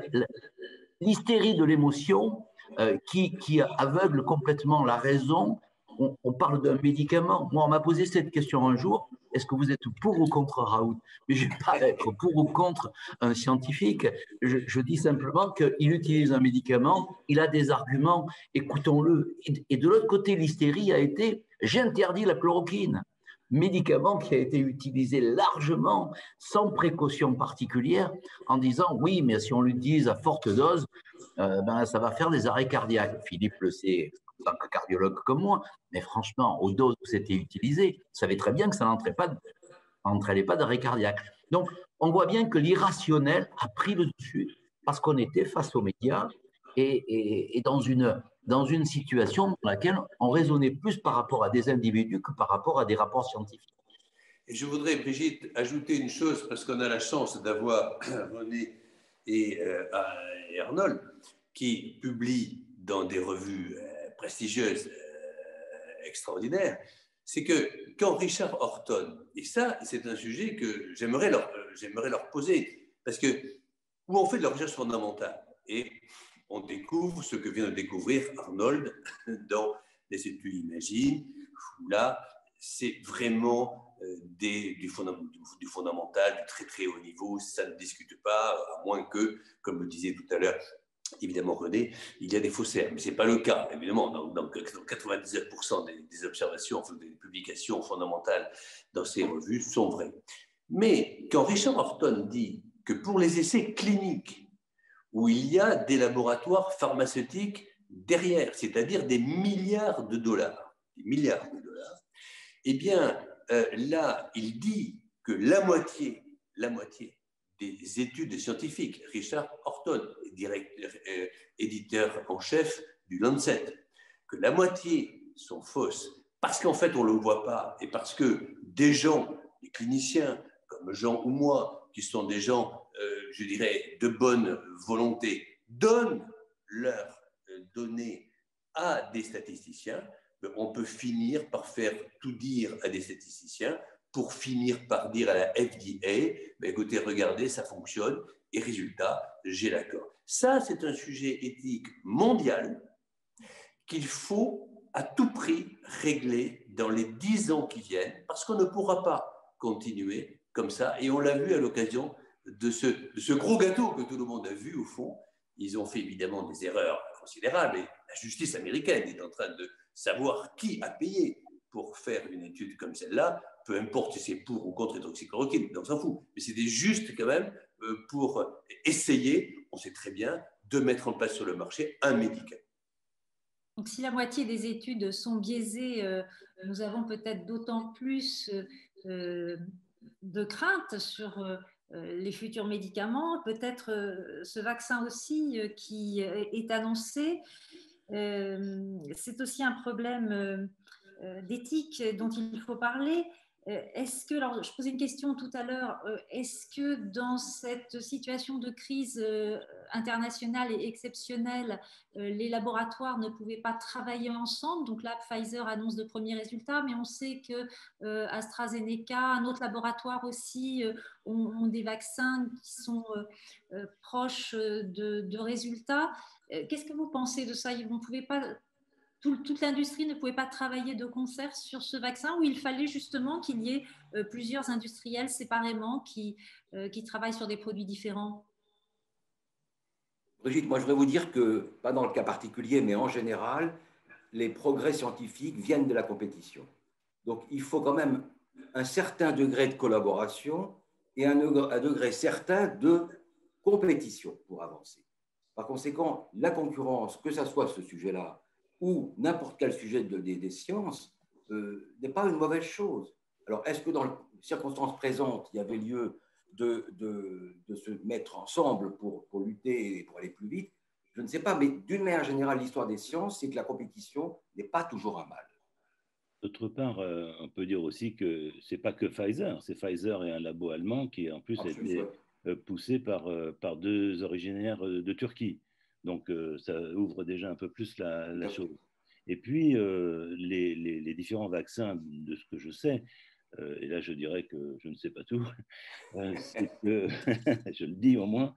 l'hystérie de l'émotion euh, qui, qui aveugle complètement la raison. On, on parle d'un médicament. Moi, on m'a posé cette question un jour. Est-ce que vous êtes pour ou contre Raoult? Mais je ne vais pas être pour ou contre un scientifique. Je, je dis simplement qu'il utilise un médicament, il a des arguments, écoutons-le. Et, et de l'autre côté, l'hystérie a été « j'interdis la chloroquine ». Médicament qui a été utilisé largement, sans précaution particulière, en disant « oui, mais si on l'utilise à forte dose, euh, ben, ça va faire des arrêts cardiaques ». Philippe le sait, en tant que cardiologue comme moi, mais franchement, aux doses où c'était utilisé, vous savez très bien que ça n'entraînait pas, pas d'arrêt cardiaque. Donc, on voit bien que l'irrationnel a pris le dessus parce qu'on était face aux médias et, et, et dans, une, dans une situation dans laquelle on raisonnait plus par rapport à des individus que par rapport à des rapports scientifiques. Et je voudrais, Brigitte, ajouter une chose, parce qu'on a la chance d'avoir René et, euh, et Arnold qui publient dans des revues euh, prestigieuses, euh, extraordinaires, c'est que quand Richard Horton, et ça, c'est un sujet que j'aimerais leur, j'aimerais leur poser, parce que où on fait de la recherche fondamentale, et on découvre ce que vient de découvrir Arnold dans les études Imagine, où là, c'est vraiment euh, des, du, fondam du, du fondamental, du très très haut niveau, ça ne discute pas, à moins que, comme le disait tout à l'heure, évidemment René, il y a des faussaires, mais ce n'est pas le cas, évidemment, dans, dans quatre-vingt-dix-neuf pour cent des, des observations, enfin, des publications fondamentales dans ces revues sont vraies. Mais quand Richard Horton dit que pour les essais cliniques, où il y a des laboratoires pharmaceutiques derrière, c'est-à-dire des milliards de dollars, des milliards de dollars, eh bien, euh, là, il dit que la moitié, la moitié des études scientifiques, Richard Horton, directeur, euh, éditeur en chef du Lancet, que la moitié sont fausses, parce qu'en fait, on ne le voit pas, et parce que des gens, des cliniciens, comme Jean ou moi, qui sont des gens, euh, je dirais, de bonne volonté, donnent leurs euh, données à des statisticiens, on peut finir par faire tout dire à des statisticiens pour finir par dire à la F D A, ben écoutez, regardez, ça fonctionne, et résultat, j'ai l'accord. Ça, c'est un sujet éthique mondial qu'il faut à tout prix régler dans les dix ans qui viennent, parce qu'on ne pourra pas continuer comme ça, et on l'a vu à l'occasion de ce, de ce gros gâteau que tout le monde a vu au fond. Ils ont fait évidemment des erreurs considérables, et la justice américaine est en train de savoir qui a payé pour faire une étude comme celle-là, peu importe si c'est pour ou contre l'hydroxychloroquine, on s'en fout, mais c'était juste quand même pour essayer, on sait très bien, de mettre en place sur le marché un médicament. Donc, si la moitié des études sont biaisées, euh, nous avons peut-être d'autant plus euh, de craintes sur euh, les futurs médicaments, peut-être euh, ce vaccin aussi euh, qui est annoncé. Euh, c'est aussi un problème euh, d'éthique dont il faut parler. Est-ce que, alors je posais une question tout à l'heure, est-ce que dans cette situation de crise internationale et exceptionnelle, les laboratoires ne pouvaient pas travailler ensemble? Donc là, Pfizer annonce de premiers résultats, mais on sait que AstraZeneca, un autre laboratoire aussi, ont, ont des vaccins qui sont proches de, de résultats. Qu'est-ce que vous pensez de ça? Ils ne pouvaient pas... Tout, toute l'industrie ne pouvait pas travailler de concert sur ce vaccin, où il fallait justement qu'il y ait euh, plusieurs industriels séparément qui, euh, qui travaillent sur des produits différents? Brigitte, moi je voudrais vous dire que, pas dans le cas particulier, mais en général, les progrès scientifiques viennent de la compétition. Donc il faut quand même un certain degré de collaboration et un, un degré certain de compétition pour avancer. Par conséquent, la concurrence, que ce soit ce sujet-là, ou n'importe quel sujet de, des, des sciences, euh, n'est pas une mauvaise chose. Alors, est-ce que dans les circonstances présentes, il y avait lieu de, de, de se mettre ensemble pour, pour lutter et pour aller plus vite? Je ne sais pas, mais d'une manière générale, l'histoire des sciences, c'est que la compétition n'est pas toujours un mal. D'autre part, euh, on peut dire aussi que ce n'est pas que Pfizer, c'est Pfizer et un labo allemand qui, en plus, a été euh, poussé par, euh, par deux originaires de Turquie. Donc, euh, ça ouvre déjà un peu plus la, la chose. Et puis, euh, les, les, les différents vaccins, de ce que je sais, euh, et là, je dirais que je ne sais pas tout, euh, c'est que, je le dis au moins,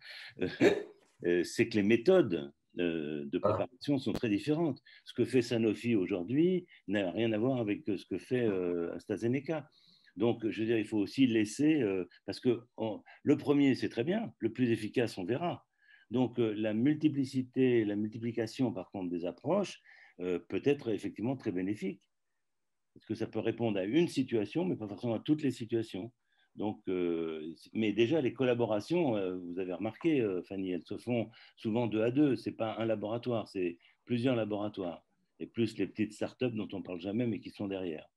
euh, c'est que les méthodes de préparation sont très différentes. Ce que fait Sanofi aujourd'hui n'a rien à voir avec ce que fait euh, AstraZeneca. Donc, je veux dire, il faut aussi laisser, euh, parce que on, le premier, c'est très bien, le plus efficace, on verra. Donc, euh, la multiplicité, la multiplication, par contre, des approches euh, peut être effectivement très bénéfique. Parce que ça peut répondre à une situation, mais pas forcément à toutes les situations. Donc, euh, mais déjà, les collaborations, euh, vous avez remarqué, euh, Fanny, elles se font souvent deux à deux. Ce n'est pas un laboratoire, c'est plusieurs laboratoires. Et plus les petites startups dont on ne parle jamais, mais qui sont derrière.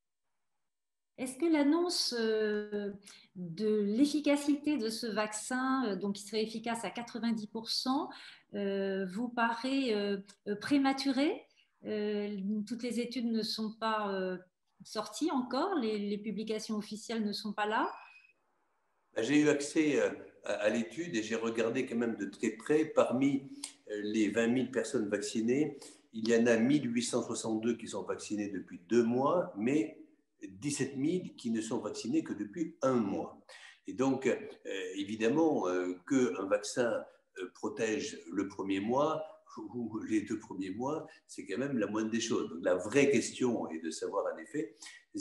Est-ce que l'annonce euh, de l'efficacité de ce vaccin, euh, donc qui serait efficace à quatre-vingt-dix pour cent, euh, vous paraît euh, prématurée? euh, Toutes les études ne sont pas euh, sorties encore, les, les publications officielles ne sont pas là. J'ai eu accès à, à l'étude et j'ai regardé quand même de très près. Parmi les vingt mille personnes vaccinées, il y en a mille huit cent soixante-deux qui sont vaccinées depuis deux mois, mais dix-sept mille qui ne sont vaccinés que depuis un mois. Et donc, euh, évidemment, euh, qu'un vaccin euh, protège le premier mois ou les deux premiers mois, c'est quand même la moindre des choses. Donc, la vraie question est de savoir, en effet,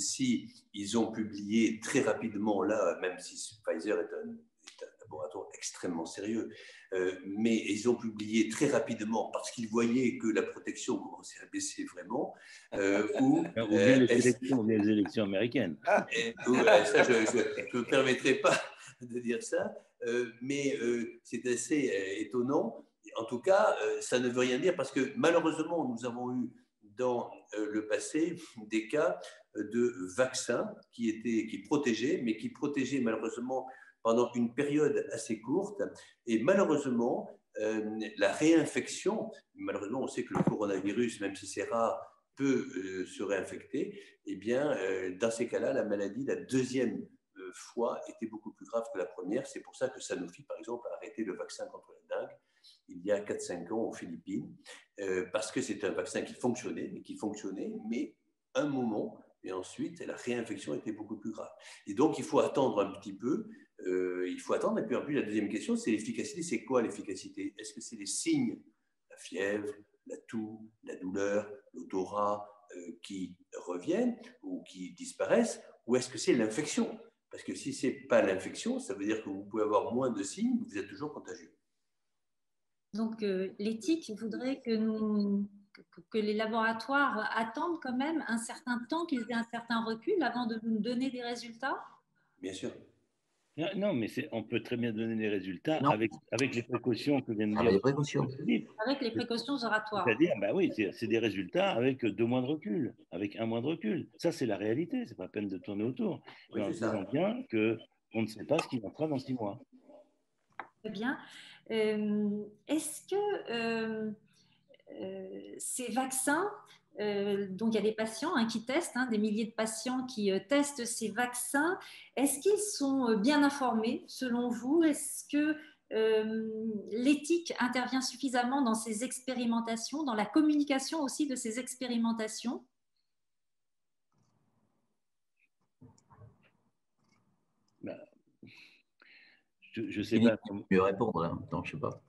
si ils ont publié très rapidement, là, même si Pfizer est un, est un laboratoire extrêmement sérieux, euh, mais ils ont publié très rapidement parce qu'ils voyaient que la protection commençait à baisser vraiment. Euh, ou, ou, bien les élections, ou bien les élections américaines. Et, ou, euh, ça, je ne me permettrai pas de dire ça, euh, mais euh, c'est assez euh, étonnant. En tout cas, euh, ça ne veut rien dire parce que malheureusement, nous avons eu dans euh, le passé des cas de vaccins qui étaient qui protégeaient, mais qui protégeaient malheureusement pendant une période assez courte. Et malheureusement, euh, la réinfection, malheureusement, on sait que le coronavirus, même si c'est rare, peut euh, se réinfecter. Eh bien, euh, dans ces cas-là, la maladie, la deuxième euh, fois, était beaucoup plus grave que la première. C'est pour ça que Sanofi, par exemple, a arrêté le vaccin contre la dengue il y a quatre cinq ans aux Philippines, euh, parce que c'est un vaccin qui fonctionnait, mais qui fonctionnait, mais un moment, et ensuite, la réinfection était beaucoup plus grave. Et donc, il faut attendre un petit peu, euh, il faut attendre. Et puis, en plus, la deuxième question, c'est l'efficacité. C'est quoi l'efficacité? Est-ce que c'est les signes, la fièvre, la toux, la douleur, l'odorat euh, qui reviennent ou qui disparaissent, ou est-ce que c'est l'infection? Parce que si ce n'est pas l'infection, ça veut dire que vous pouvez avoir moins de signes, mais vous êtes toujours contagieux. Donc, euh, l'éthique voudrait que, nous, que, que les laboratoires attendent quand même un certain temps, qu'ils aient un certain recul avant de nous donner des résultats? Bien sûr. Non, mais on peut très bien donner des résultats avec, avec les précautions que vient de dire. Avec les précautions. Avec les précautions oratoires. C'est-à-dire, bah oui, c'est des résultats avec deux mois de recul, avec un mois de recul. Ça, c'est la réalité. C'est pas la peine de tourner autour. Oui, mais en disant bien qu'on ne sait pas ce qui viendra dans six mois. Très bien. Euh, Est-ce que euh, euh, ces vaccins Euh, donc, il y a des patients hein, qui testent, hein, des milliers de patients qui euh, testent ces vaccins. Est-ce qu'ils sont bien informés, selon vous? Est-ce que euh, l'éthique intervient suffisamment dans ces expérimentations, dans la communication aussi de ces expérimentations? Ben, je ne sais pas. Comment mieux répondre là. Non, je ne sais pas.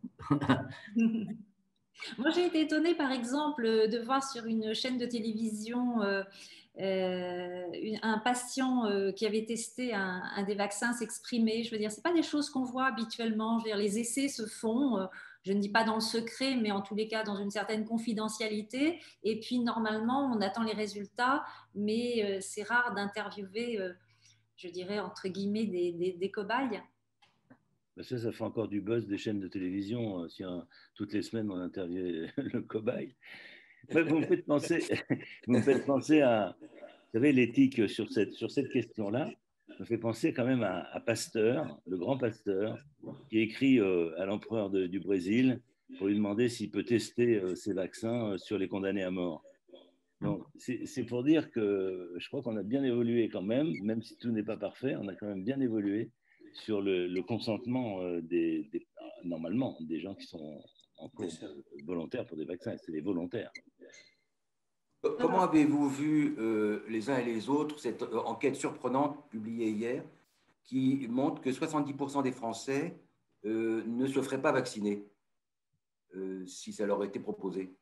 Moi, j'ai été étonnée, par exemple, de voir sur une chaîne de télévision euh, euh, un patient euh, qui avait testé un, un des vaccins s'exprimer. Je veux dire, ce n'est pas des choses qu'on voit habituellement. Je veux dire, les essais se font, euh, je ne dis pas dans le secret, mais en tous les cas dans une certaine confidentialité. Et puis, normalement, on attend les résultats, mais euh, c'est rare d'interviewer, euh, je dirais, entre guillemets, des, des, des cobayes. Ça, ça fait encore du buzz des chaînes de télévision. Si un, toutes les semaines on interviewe le cobaye. Mais vous me faites penser, vous me faites penser à, vous savez, l'éthique sur cette, sur cette question-là me fait penser quand même à, à Pasteur, le grand Pasteur, qui écrit euh, à l'empereur de, du Brésil pour lui demander s'il peut tester euh, ses vaccins euh, sur les condamnés à mort. Donc, c'est pour dire que je crois qu'on a bien évolué quand même, même si tout n'est pas parfait, on a quand même bien évolué sur le, le consentement euh, des, des, normalement, des gens qui sont en cours volontaires pour des vaccins. C'est des volontaires. Comment avez-vous vu euh, les uns et les autres cette enquête surprenante publiée hier qui montre que soixante-dix pour cent des Français euh, ne se feraient pas vacciner euh, si ça leur était proposé?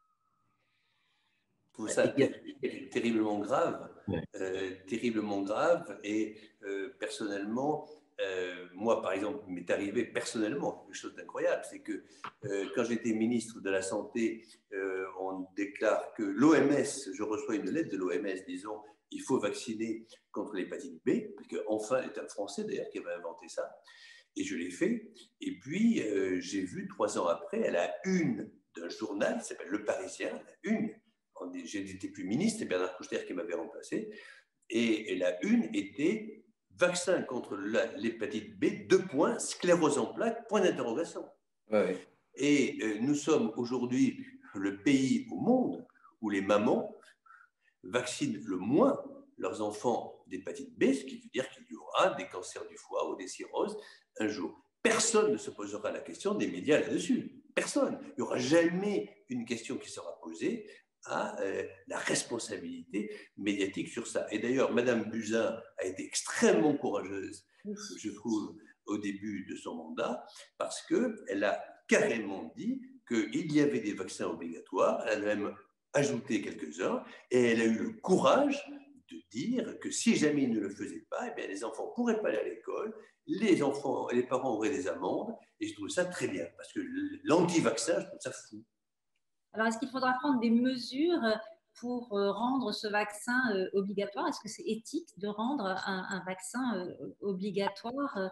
Je trouve ça ter terriblement grave, euh, terriblement grave. Et euh, personnellement, euh, moi, par exemple, il m'est arrivé personnellement quelque chose d'incroyable, c'est que euh, quand j'étais ministre de la Santé, euh, on déclare que l'O M S, je reçois une lettre de l'O M S disant il faut vacciner contre l'hépatite B, parce qu'enfin, c'est un Français d'ailleurs qui avait inventé ça, et je l'ai fait. Et puis, euh, j'ai vu trois ans après, à la une d'un journal qui s'appelle Le Parisien, la une. Je n'étais plus ministre, c'est Bernard Kouchner qui m'avait remplacé. Et, et la une était vaccin contre l'hépatite B, deux points, sclérose en plaques, point d'interrogation. Ouais. Et euh, nous sommes aujourd'hui le pays au monde où les mamans vaccinent le moins leurs enfants d'hépatite B, ce qui veut dire qu'il y aura des cancers du foie ou des cirrhoses un jour. Personne ne se posera la question des médias là-dessus. Personne. Il n'y aura jamais une question qui sera posée à euh, la responsabilité médiatique sur ça. Et d'ailleurs, Madame Buzyn a été extrêmement courageuse, je trouve, au début de son mandat, parce qu'elle a carrément dit qu'il y avait des vaccins obligatoires. Elle a même ajouté quelques-uns, et elle a eu le courage de dire que si jamais ils ne le faisaient pas, eh bien, les enfants ne pourraient pas aller à l'école, les enfants, les parents auraient des amendes, et je trouve ça très bien, parce que l'anti-vaccin, je trouve ça fou. Alors, est-ce qu'il faudra prendre des mesures pour rendre ce vaccin obligatoire? Est-ce que c'est éthique de rendre un, un vaccin obligatoire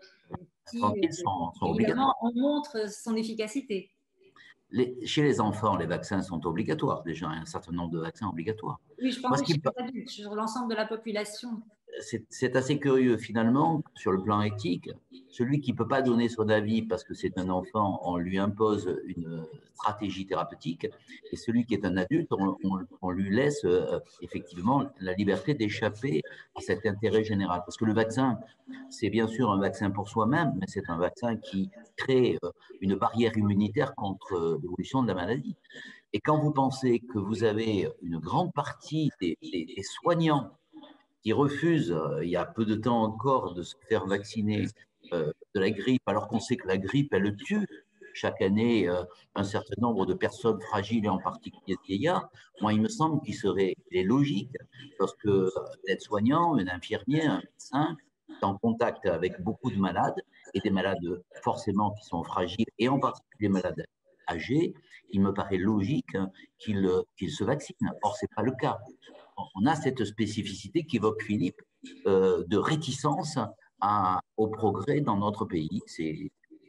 qui, sont, sont évidemment, on montre son efficacité? Les, chez les enfants, les vaccins sont obligatoires, déjà, un certain nombre de vaccins obligatoires. Oui, je pense que chez les adultes, sur l'ensemble de la population. C'est assez curieux, finalement, sur le plan éthique. Celui qui ne peut pas donner son avis parce que c'est un enfant, on lui impose une stratégie thérapeutique. Et celui qui est un adulte, on, on, on lui laisse euh, effectivement la liberté d'échapper à cet intérêt général. Parce que le vaccin, c'est bien sûr un vaccin pour soi-même, mais c'est un vaccin qui crée euh, une barrière immunitaire contre euh, l'évolution de la maladie. Et quand vous pensez que vous avez une grande partie des, des, des soignants qui refusent, euh, il y a peu de temps encore, de se faire vacciner euh, de la grippe, alors qu'on sait que la grippe, elle tue chaque année euh, un certain nombre de personnes fragiles et en particulier de vieillards. Moi, il me semble qu'il serait il est logique, lorsque l'aide-soignant, un infirmier, un médecin est en contact avec beaucoup de malades, et des malades forcément qui sont fragiles, et en particulier malades âgés, il me paraît logique hein, qu'ils qu'il se vaccinent. Or, ce n'est pas le cas. On a cette spécificité qu'évoque Philippe euh, de réticence à, au progrès dans notre pays. C'est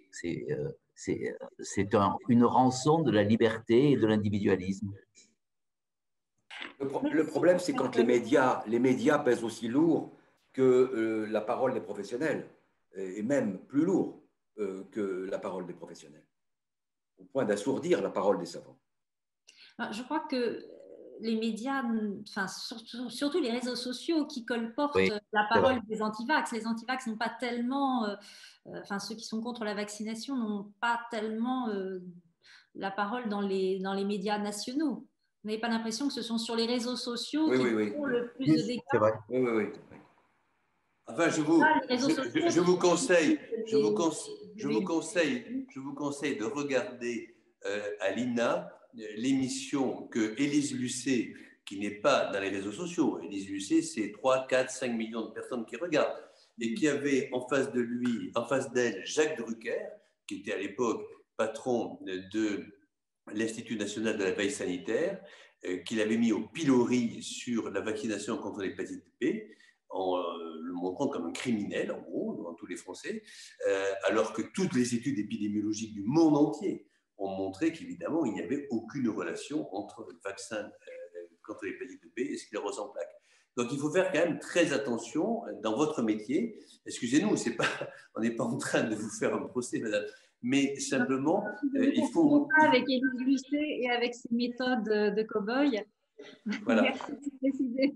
euh, un, une rançon de la liberté et de l'individualisme. Le, pro le problème, c'est quand les médias, les médias pèsent aussi lourd que euh, la parole des professionnels, et même plus lourd euh, que la parole des professionnels, au point d'assourdir la parole des savants. Je crois que les médias, enfin, surtout, surtout les réseaux sociaux qui colportent Oui, la parole des antivax. Les antivax n'ont pas tellement, euh, enfin, ceux qui sont contre la vaccination n'ont pas tellement euh, la parole dans les, dans les médias nationaux. Vous n'avez pas l'impression que ce sont sur les réseaux sociaux Oui, qui oui, oui. font le plus oui, de dégâts? c'est vrai. Oui, oui, oui. Enfin, je vous, Ah, les réseaux je, sociaux, je- je vous conseille, je vous, les- conse- je vous conseille, je vous conseille de regarder euh, à l'I N A euh, l'émission que Élise Lucet, qui n'est pas dans les réseaux sociaux, Élise Lucet, c'est trois, quatre, cinq millions de personnes qui regardent, et qui avait en face de lui, en face d'elle, Jacques Drucker, qui était à l'époque patron de l'Institut national de la veille sanitaire, euh, qu'il avait mis au pilori sur la vaccination contre l'hépatite B, en euh, le montrant comme un criminel, en gros, devant tous les Français, euh, alors que toutes les études épidémiologiques du monde entier ont montré qu'évidemment, il n'y avait aucune relation entre le vaccin euh, contre l'hépatite B et sclérose en plaques. Donc, il faut faire quand même très attention dans votre métier. Excusez-nous, c'est pas, on n'est pas en train de vous faire un procès, madame, mais simplement, euh, il faut... pas avec Élise Lucet et avec ses méthodes de cow-boy. Voilà. Merci de préciser.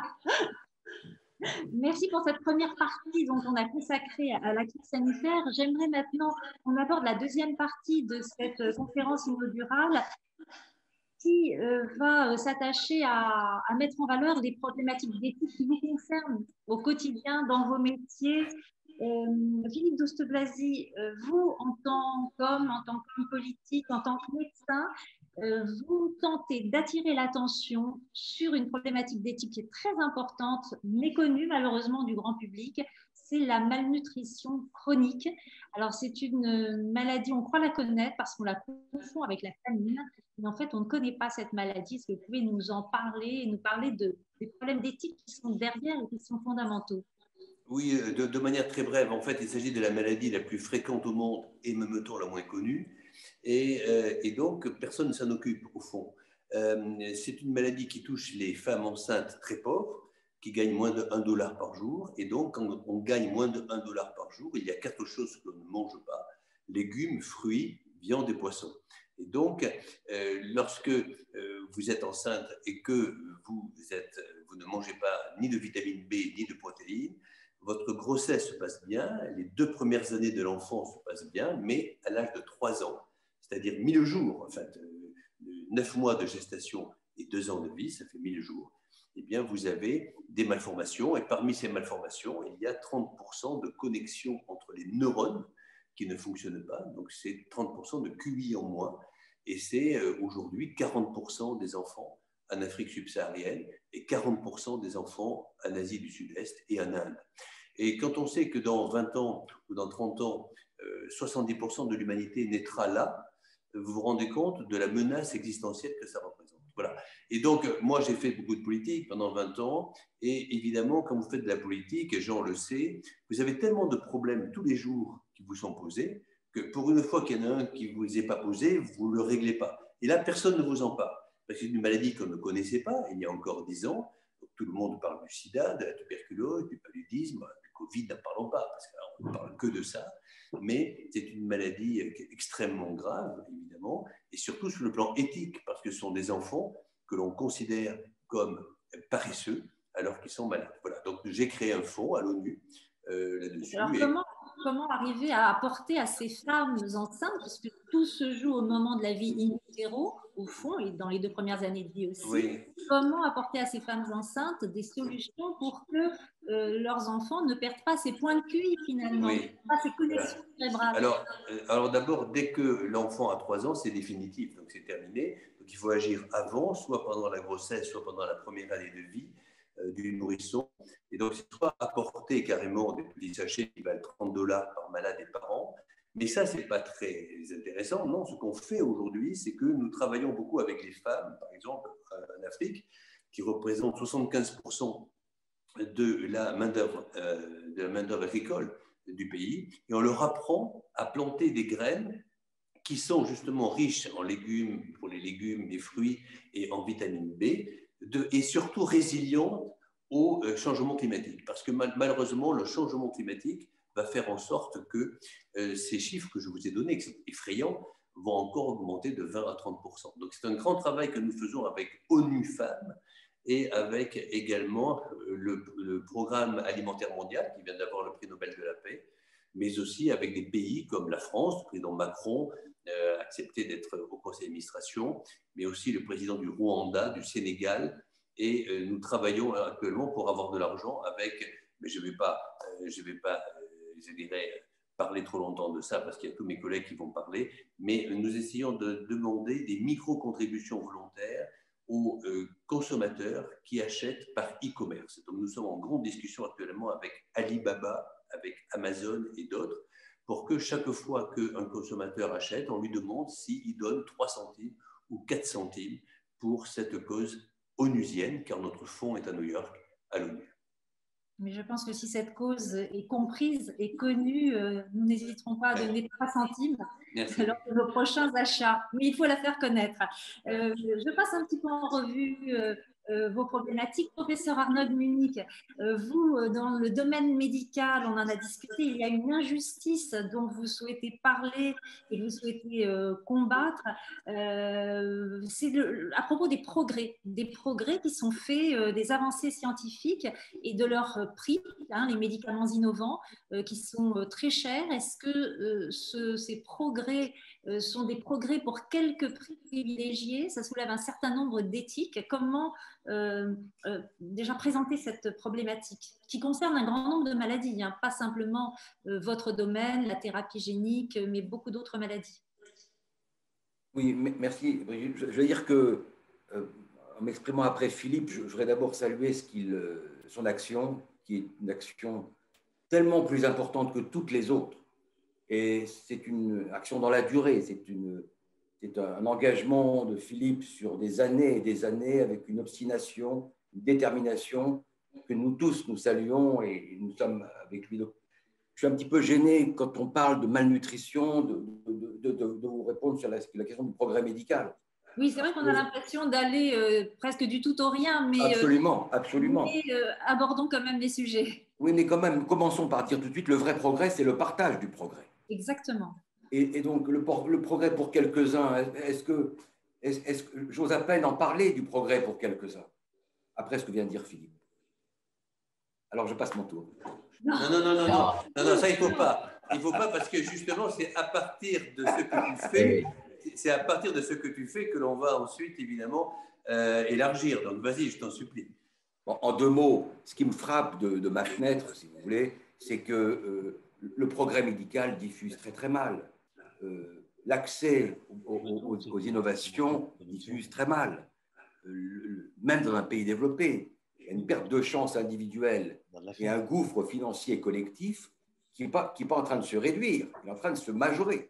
Merci pour cette première partie dont on a consacrée à la crise sanitaire. J'aimerais maintenant qu'on aborde la deuxième partie de cette conférence inaugurale qui euh, va euh, s'attacher à, à mettre en valeur les problématiques d'éthique qui vous concernent au quotidien dans vos métiers. Euh, Philippe Douste-Blazy, euh, vous, en tant qu'homme, en tant qu'homme politique, en tant que médecin, euh, vous tentez d'attirer l'attention sur une problématique d'éthique qui est très importante, méconnue malheureusement du grand public, c'est la malnutrition chronique. Alors, c'est une maladie, on croit la connaître parce qu'on la confond avec la famine, mais en fait, on ne connaît pas cette maladie. Est-ce que vous pouvez nous en parler et nous parler de, des problèmes d'éthique qui sont derrière et qui sont fondamentaux? Oui, de, de manière très brève. En fait, il s'agit de la maladie la plus fréquente au monde et même temps la moins connue. Et, euh, et donc, personne ne s'en occupe, au fond. Euh, c'est une maladie qui touche les femmes enceintes très pauvres, qui gagnent moins de un dollar par jour. Et donc, quand on gagne moins de un dollar par jour, il y a quatre choses que l'on ne mange pas: légumes, fruits, viande et poissons. Et donc, euh, lorsque euh, vous êtes enceinte et que vous, êtes, vous ne mangez pas ni de vitamine B ni de protéines, votre grossesse se passe bien, les deux premières années de l'enfant se passent bien, mais à l'âge de trois ans, c'est-à-dire mille jours, en fait, neuf mois de gestation et deux ans de vie, ça fait mille jours, eh bien, vous avez des malformations. Et parmi ces malformations, il y a trente pour cent de connexion entre les neurones qui ne fonctionnent pas. Donc, c'est trente pour cent de Q I en moins. Et c'est euh, aujourd'hui quarante pour cent des enfants en Afrique subsaharienne et quarante pour cent des enfants en Asie du Sud-Est et en Inde. Et quand on sait que dans vingt ans ou dans trente ans, euh, soixante-dix pour cent de l'humanité naîtra là, vous vous rendez compte de la menace existentielle que ça représente. Voilà. Et donc, moi, j'ai fait beaucoup de politique pendant vingt ans. Et évidemment, quand vous faites de la politique, et Jean le sait, vous avez tellement de problèmes tous les jours qui vous sont posés que pour une fois qu'il y en a un qui ne vous est pas posé, vous ne le réglez pas. Et là, personne ne vous en parle. Parce que c'est une maladie qu'on ne connaissait pas il y a encore dix ans. Donc, tout le monde parle du sida, de la tuberculose, du paludisme, du Covid, n'en parlons pas, parce qu'on ne parle que de ça. Mais c'est une maladie extrêmement grave, évidemment, et surtout sur le plan éthique, parce que ce sont des enfants que l'on considère comme paresseux alors qu'ils sont malades. Voilà, donc j'ai créé un fonds à l'ONU euh, là-dessus. Alors, et... comment, comment arriver à apporter à ces femmes enceintes, puisque tout se joue au moment de la vie in utero, au fond, et dans les deux premières années de vie aussi, oui. Comment apporter à ces femmes enceintes des solutions pour que euh, leurs enfants ne perdent pas ces points de Q I finalement, Oui. pas ces connexions cérébrales? Alors, euh, alors d'abord, dès que l'enfant a trois ans, c'est définitif, donc c'est terminé. Donc il faut agir avant, soit pendant la grossesse, soit pendant la première année de vie euh, du nourrisson. Et donc, c'est soit apporter carrément des petits sachets qui valent trente dollars par malade et par an. Mais ça, ce n'est pas très intéressant. Non, ce qu'on fait aujourd'hui, c'est que nous travaillons beaucoup avec les femmes, par exemple, en Afrique, qui représentent soixante-quinze pour cent de la main-d'œuvre euh, de la main-d'œuvre agricole du pays, et on leur apprend à planter des graines qui sont justement riches en légumes, pour les légumes, les fruits, et en vitamine B, de, et surtout résilientes au euh, changement climatique. Parce que mal, malheureusement, le changement climatique va faire en sorte que euh, ces chiffres que je vous ai donnés, qui sont effrayants, vont encore augmenter de vingt à trente pour cent. Donc c'est un grand travail que nous faisons avec ONU Femmes et avec également le, le programme alimentaire mondial qui vient d'avoir le prix Nobel de la paix, mais aussi avec des pays comme la France, le président Macron euh, a accepté d'être au conseil d'administration, mais aussi le président du Rwanda, du Sénégal, et euh, nous travaillons actuellement pour avoir de l'argent avec, mais je ne vais pas, euh, je vais pas euh, je dirais, parler trop longtemps de ça parce qu'il y a tous mes collègues qui vont parler, mais nous essayons de demander des micro-contributions volontaires aux euh, consommateurs qui achètent par e-commerce. Donc nous sommes en grande discussion actuellement avec Alibaba, avec Amazon et d'autres, pour que chaque fois qu'un consommateur achète, on lui demande s'il donne trois centimes ou quatre centimes pour cette cause onusienne, car notre fonds est à New York, à l'ONU. Mais je pense que si cette cause est comprise et connue, euh, nous n'hésiterons pas à donner trois centimes Merci. Lors de nos prochains achats. Mais il faut la faire connaître. Euh, je passe un petit peu en revue euh, euh, vos problématiques. Professeur Arnaud de Munich, euh, vous, euh, dans le domaine médical, on en a discuté, il y a une injustice dont vous souhaitez parler et que vous souhaitez euh, combattre. Euh, c'est à propos des progrès, des progrès qui sont faits, euh, des avancées scientifiques et de leur prix, hein, les médicaments innovants euh, qui sont euh, très chers. Est-ce que euh, ce, ces progrès euh, sont des progrès pour quelques privilégiés? Ça soulève un certain nombre d'éthiques. Comment euh, euh, déjà présenter cette problématique qui concerne un grand nombre de maladies, hein, pas simplement euh, votre domaine, la thérapie génique, mais beaucoup d'autres maladies? Oui, merci. Je, je veux dire que, euh, en m'exprimant après Philippe, je, je voudrais d'abord saluer ce qu'il, euh, son action, qui est une action tellement plus importante que toutes les autres. Et c'est une action dans la durée, c'est, une, c'est un engagement de Philippe sur des années et des années avec une obstination, une détermination que nous tous, nous saluons et nous sommes avec lui. Je suis un petit peu gêné quand on parle de malnutrition, de, de, de, de, de vous répondre sur la, la question du progrès médical. Oui, c'est vrai qu'on a l'impression d'aller euh, presque du tout au rien, mais, absolument, absolument. mais euh, abordons quand même les sujets. Oui, mais quand même, commençons par dire tout de suite, le vrai progrès, c'est le partage du progrès. Exactement. Et, et donc, le, le progrès pour quelques-uns, est-ce que, est-ce, est-ce que j'ose à peine en parler du progrès pour quelques-uns, après ce que vient de dire Philippe. Alors, je passe mon tour. Non, non, non, non, non, non, non, ça, il ne faut pas. Il ne faut pas parce que justement, c'est à partir de ce que tu fais, c'est à partir de ce que tu fais que l'on va ensuite, évidemment, euh, élargir. Donc, vas-y, je t'en supplie. Bon, en deux mots, ce qui me frappe de, de ma fenêtre, si vous voulez, c'est que euh, le progrès médical diffuse très, très mal. Euh, l'accès aux, aux, aux innovations diffuse très mal. Euh, même dans un pays développé, il y a une perte de chance individuelle et un gouffre financier collectif qui n'est pas, qui n'est pas en train de se réduire, il est en train de se majorer.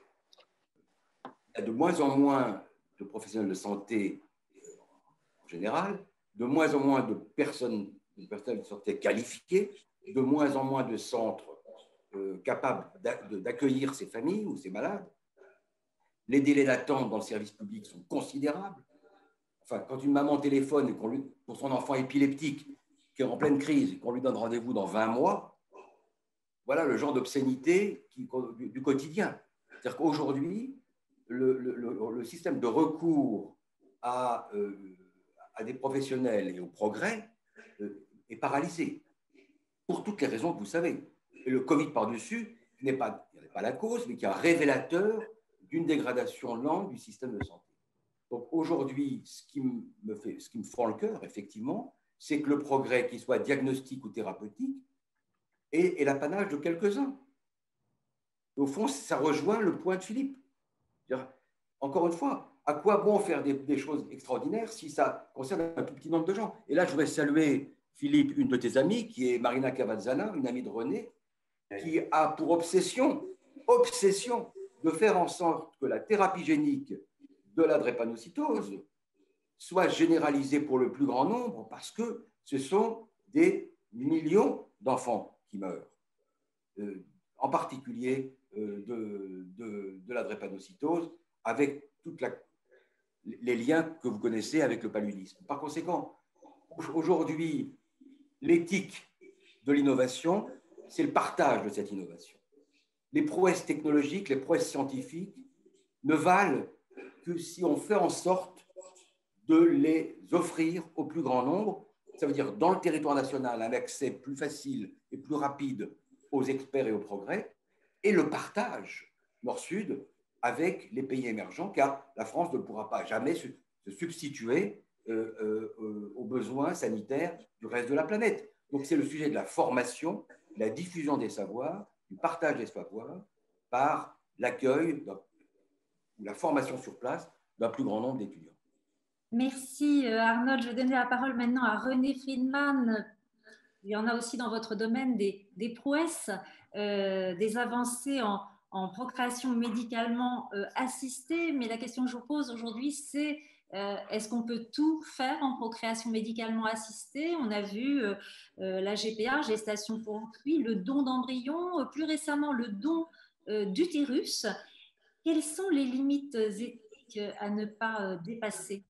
Il y a de moins en moins de professionnels de santé en général, de moins en moins de personnes, de personnes de santé qualifiées, de moins en moins de centres euh, capables d'accueillir ces familles ou ces malades. Les délais d'attente dans le service public sont considérables. Enfin, quand une maman téléphone et qu'on lui, pour son enfant épileptique qui est en pleine crise et qu'on lui donne rendez-vous dans vingt mois, voilà le genre d'obscénité qui, du, du quotidien. C'est-à-dire qu'aujourd'hui, le, le, le, le système de recours à, euh, à des professionnels et au progrès euh, est paralysé, pour toutes les raisons que vous savez. Et le Covid par-dessus n'est pas, n'est pas la cause, mais qui est un révélateur d'une dégradation lente du système de santé. Donc aujourd'hui, ce qui me fait, ce qui me fend le cœur, effectivement, c'est que le progrès, qu'il soit diagnostique ou thérapeutique, est, est l'apanage de quelques-uns. Au fond, ça rejoint le point de Philippe. Encore une fois, à quoi bon faire des, des choses extraordinaires si ça concerne un tout petit nombre de gens? Et là, je voudrais saluer, Philippe, une de tes amies, qui est Marina Cavazzana, une amie de René, qui a pour obsession, obsession, de faire en sorte que la thérapie génique de la drépanocytose soit généralisée pour le plus grand nombre, parce que ce sont des millions d'enfants qui meurent, euh, en particulier euh, de, de, de la drépanocytose, avec tous les liens que vous connaissez avec le paludisme. Par conséquent, aujourd'hui, l'éthique de l'innovation, c'est le partage de cette innovation. Les prouesses technologiques, les prouesses scientifiques ne valent que si on fait en sorte de les offrir au plus grand nombre. Ça veut dire dans le territoire national un accès plus facile et plus rapide aux experts et aux progrès, et le partage nord-sud avec les pays émergents, car la France ne pourra pas jamais se, se substituer euh, euh, aux besoins sanitaires du reste de la planète. Donc c'est le sujet de la formation, de la diffusion des savoirs, du partage des savoirs par l'accueil, la formation sur place d'un plus grand nombre d'étudiants. Merci Arnold. Je vais donner la parole maintenant à René Friedman. Il y en a aussi dans votre domaine des, des prouesses, euh, des avancées en, en procréation médicalement euh, assistée. Mais la question que je vous pose aujourd'hui, c'est euh, est-ce qu'on peut tout faire en procréation médicalement assistée? On a vu euh, euh, la G P A, gestation pour autrui, le don d'embryon, euh, plus récemment le don euh, d'utérus. Quelles sont les limites éthiques à ne pas euh, dépasser?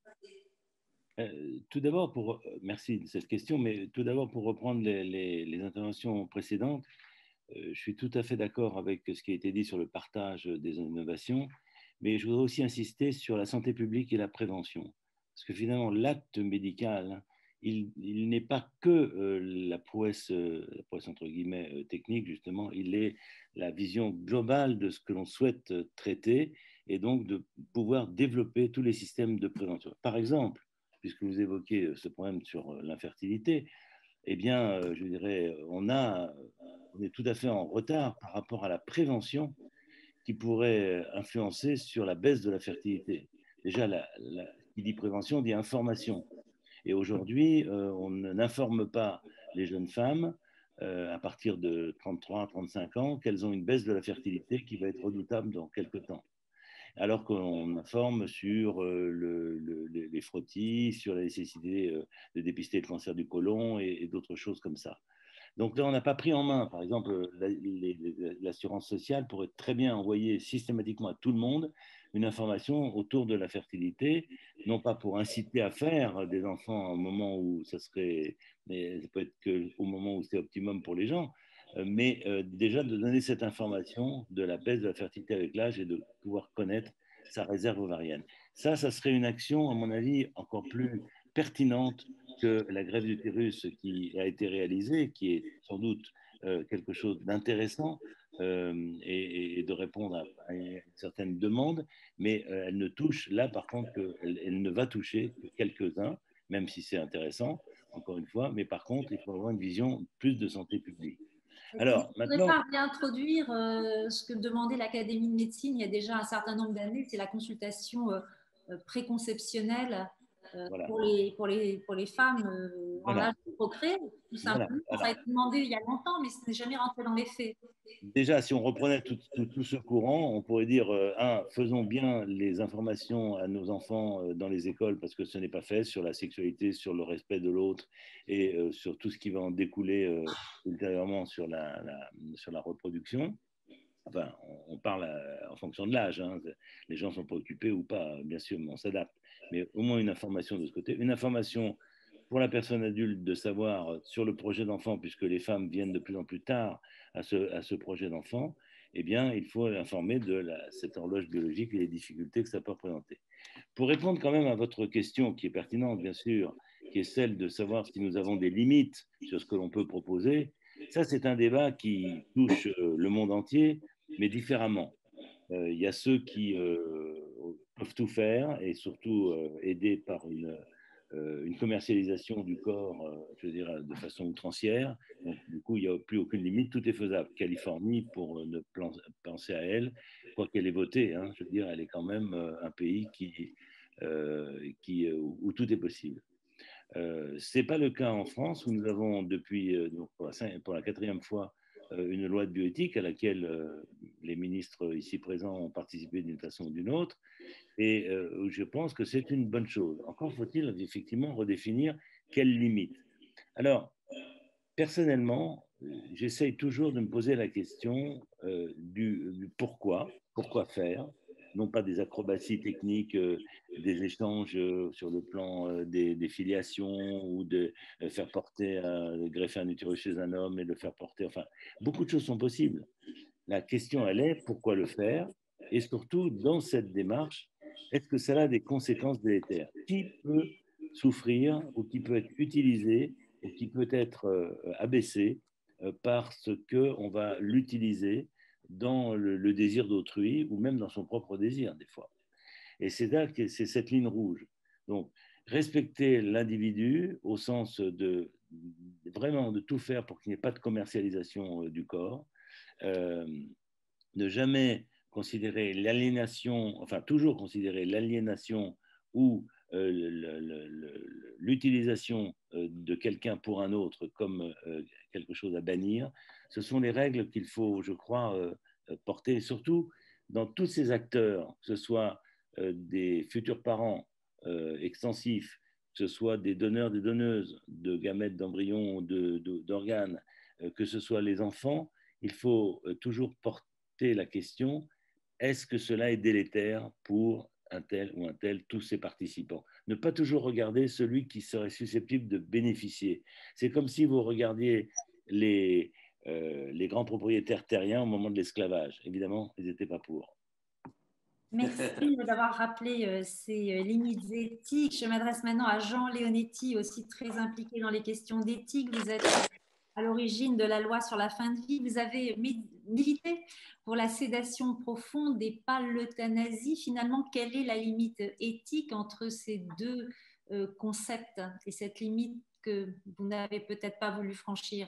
Euh, tout d'abord, pour merci de cette question, mais tout d'abord pour reprendre les, les, les interventions précédentes, euh, je suis tout à fait d'accord avec ce qui a été dit sur le partage des innovations, mais je voudrais aussi insister sur la santé publique et la prévention, parce que finalement l'acte médical, il, il n'est pas que euh, la prouesse, euh, la prouesse entre guillemets euh, technique justement, il est la vision globale de ce que l'on souhaite traiter et donc de pouvoir développer tous les systèmes de prévention. Par exemple, puisque vous évoquez ce problème sur l'infertilité, eh bien, je dirais, on, a, on est tout à fait en retard par rapport à la prévention qui pourrait influencer sur la baisse de la fertilité. Déjà, la, la, qui dit prévention dit information. Et aujourd'hui, euh, on n'informe pas les jeunes femmes euh, à partir de trente-trois à trente-cinq ans qu'elles ont une baisse de la fertilité qui va être redoutable dans quelques temps, alors qu'on informe sur euh, le, le, les frottis, sur la nécessité euh, de dépister le cancer du côlon et, et d'autres choses comme ça. Donc là, on n'a pas pris en main, par exemple, l'assurance sociale pourrait très bien envoyer systématiquement à tout le monde une information autour de la fertilité, non pas pour inciter à faire des enfants au moment où ça serait, mais ça peut être qu'au moment où c'est optimum pour les gens, mais euh, déjà de donner cette information de la baisse de la fertilité avec l'âge et de pouvoir connaître sa réserve ovarienne. Ça, ça serait une action, à mon avis, encore plus pertinente que la greffe d'utérus qui a été réalisée, qui est sans doute euh, quelque chose d'intéressant euh, et, et de répondre à, à une certaine demande, mais euh, elle ne touche, là par contre, elle, elle ne va toucher que quelques-uns, même si c'est intéressant, encore une fois, mais par contre, il faut avoir une vision plus de santé publique. Alors, je ne voudrais pas réintroduire euh, ce que demandait l'Académie de médecine il y a déjà un certain nombre d'années, c'est la consultation euh, préconceptionnelle euh, voilà. pour, les, pour, les, pour les femmes euh, en voilà. âge de procréer, tout simplement. Voilà. Voilà. Ça a été demandé il y a longtemps, mais ce n'est jamais rentré dans les faits. Déjà, si on reprenait tout, tout, tout ce courant, on pourrait dire, euh, un, faisons bien les informations à nos enfants euh, dans les écoles, parce que ce n'est pas fait, sur la sexualité, sur le respect de l'autre et euh, sur tout ce qui va en découler euh, ultérieurement sur la, la, sur la reproduction. Enfin, on, on parle à, en fonction de l'âge, hein. Les gens sont préoccupés ou pas, bien sûr, mais on s'adapte. Mais au moins une information de ce côté, une information pour la personne adulte de savoir sur le projet d'enfant, puisque les femmes viennent de plus en plus tard à ce, à ce projet d'enfant, eh bien, il faut informer de la, cette horloge biologique et les difficultés que ça peut représenter. Pour répondre quand même à votre question, qui est pertinente, bien sûr, qui est celle de savoir si nous avons des limites sur ce que l'on peut proposer, ça, c'est un débat qui touche le monde entier, mais différemment. Euh, il y a ceux qui euh, peuvent tout faire et surtout euh, aidés par une, euh, une commercialisation du corps, euh, je veux dire, de façon outrancière. Donc, du coup, il n'y a plus aucune limite, tout est faisable. Californie, pour ne penser à elle, quoi qu'elle ait voté, hein, je veux dire, elle est quand même un pays qui, euh, qui, où, où tout est possible. Euh, ce n'est pas le cas en France, où nous avons depuis, euh, donc pour, la, pour la quatrième fois, euh, une loi de bioéthique à laquelle euh, les ministres ici présents ont participé d'une façon ou d'une autre, et euh, je pense que c'est une bonne chose. Encore faut-il effectivement redéfinir quelles limites. Alors, personnellement, j'essaye toujours de me poser la question euh, du, du pourquoi, pourquoi faire, non pas des acrobaties techniques, euh, des échanges euh, sur le plan euh, des, des filiations ou de euh, faire porter, euh, greffer un utérus chez un homme et le faire porter. Enfin, beaucoup de choses sont possibles. La question, elle est pourquoi le faire et surtout, dans cette démarche, est-ce que ça a des conséquences délétères? Qui peut souffrir ou qui peut être utilisé ou qui peut être euh, abaissé euh, parce qu'on va l'utiliser dans le, le désir d'autrui ou même dans son propre désir des fois. Et c'est là que c'est cette ligne rouge. Donc, respecter l'individu au sens de vraiment de tout faire pour qu'il n'y ait pas de commercialisation euh, du corps, euh, ne jamais considérer l'aliénation, enfin toujours considérer l'aliénation ou euh, l'utilisation euh, de quelqu'un pour un autre comme euh, quelque chose à bannir. Ce sont les règles qu'il faut, je crois, euh, porter, surtout dans tous ces acteurs, que ce soit euh, des futurs parents euh, extensifs, que ce soit des donneurs, des donneuses de gamètes, d'embryons, d'organes, de, de, euh, que ce soit les enfants, il faut euh, toujours porter la question, est-ce que cela est délétère pour un tel ou un tel, tous ses participants? Ne pas toujours regarder celui qui serait susceptible de bénéficier. C'est comme si vous regardiez les, euh, les grands propriétaires terriens au moment de l'esclavage. Évidemment, ils n'étaient pas pour. Merci d'avoir rappelé euh, ces limites éthiques. Je m'adresse maintenant à Jean Leonetti, aussi très impliqué dans les questions d'éthique. Vous êtes à l'origine de la loi sur la fin de vie. Vous avez milité pour la sédation profonde et pas l'euthanasie. Finalement, quelle est la limite éthique entre ces deux euh, concepts et cette limite que vous n'avez peut-être pas voulu franchir?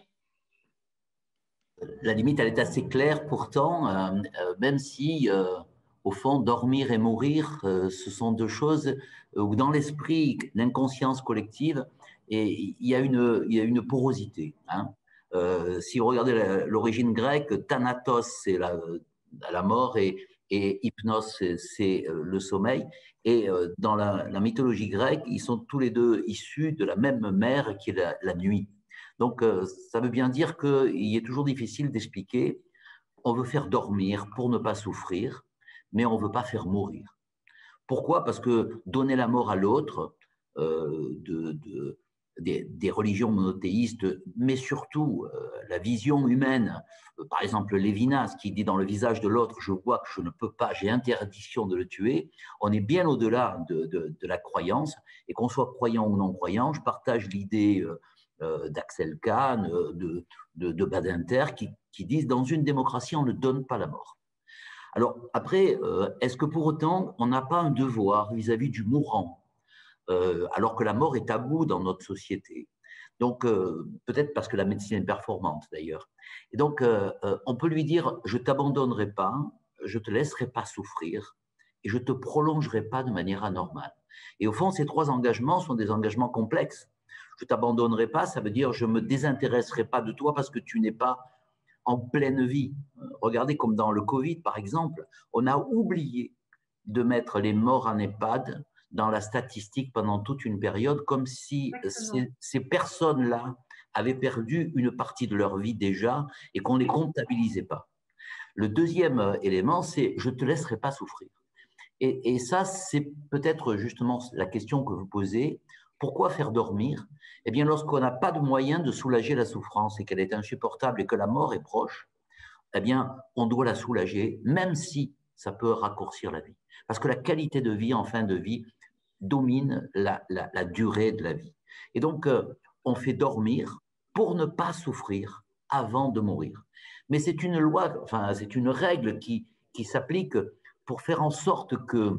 La limite, elle est assez claire pourtant, euh, euh, même si, euh, au fond, dormir et mourir, euh, ce sont deux choses où dans l'esprit, l'inconscience collective, et il y a une, il y a une porosité. Hein. Euh, si vous regardez l'origine grecque, thanatos, c'est la, la mort, et, et hypnos, c'est le sommeil. Et euh, dans la, la mythologie grecque, ils sont tous les deux issus de la même mère qui est la, la nuit. Donc, euh, ça veut bien dire qu'il est toujours difficile d'expliquer. On veut faire dormir pour ne pas souffrir, mais on ne veut pas faire mourir. Pourquoi? Parce que donner la mort à l'autre, euh, de, de, des, des religions monothéistes, mais surtout euh, la vision humaine, euh, par exemple Lévinas qui dit dans le visage de l'autre, je vois que je ne peux pas, j'ai interdiction de le tuer, on est bien au-delà de, de, de la croyance, et qu'on soit croyant ou non croyant, je partage l'idée euh, euh, d'Axel Kahn, euh, de, de, de Badinter, qui, qui disent dans une démocratie, on ne donne pas la mort. Alors après, euh, est-ce que pour autant, on n'a pas un devoir vis-à-vis du mourant, euh, alors que la mort est tabou dans notre société? Donc, euh, peut-être parce que la médecine est performante d'ailleurs. Et donc, euh, euh, on peut lui dire, je ne t'abandonnerai pas, je ne te laisserai pas souffrir, et je ne te prolongerai pas de manière anormale. Et au fond, ces trois engagements sont des engagements complexes. Je ne t'abandonnerai pas, ça veut dire je ne me désintéresserai pas de toi parce que tu n'es pas en pleine vie. Regardez comme dans le Covid, par exemple, on a oublié de mettre les morts en EHPAD dans la statistique pendant toute une période, comme si ces, ces personnes-là avaient perdu une partie de leur vie déjà et qu'on ne les comptabilisait pas. Le deuxième élément, c'est « je ne te laisserai pas souffrir ». Et, et ça, c'est peut-être justement la question que vous posez. Pourquoi faire dormir? Eh bien, lorsqu'on n'a pas de moyen de soulager la souffrance et qu'elle est insupportable et que la mort est proche, eh bien, on doit la soulager, même si ça peut raccourcir la vie. Parce que la qualité de vie en fin de vie domine la, la, la durée de la vie. Et donc, euh, on fait dormir pour ne pas souffrir avant de mourir. Mais c'est une loi, enfin, c'est une règle qui, qui s'applique pour faire en sorte que,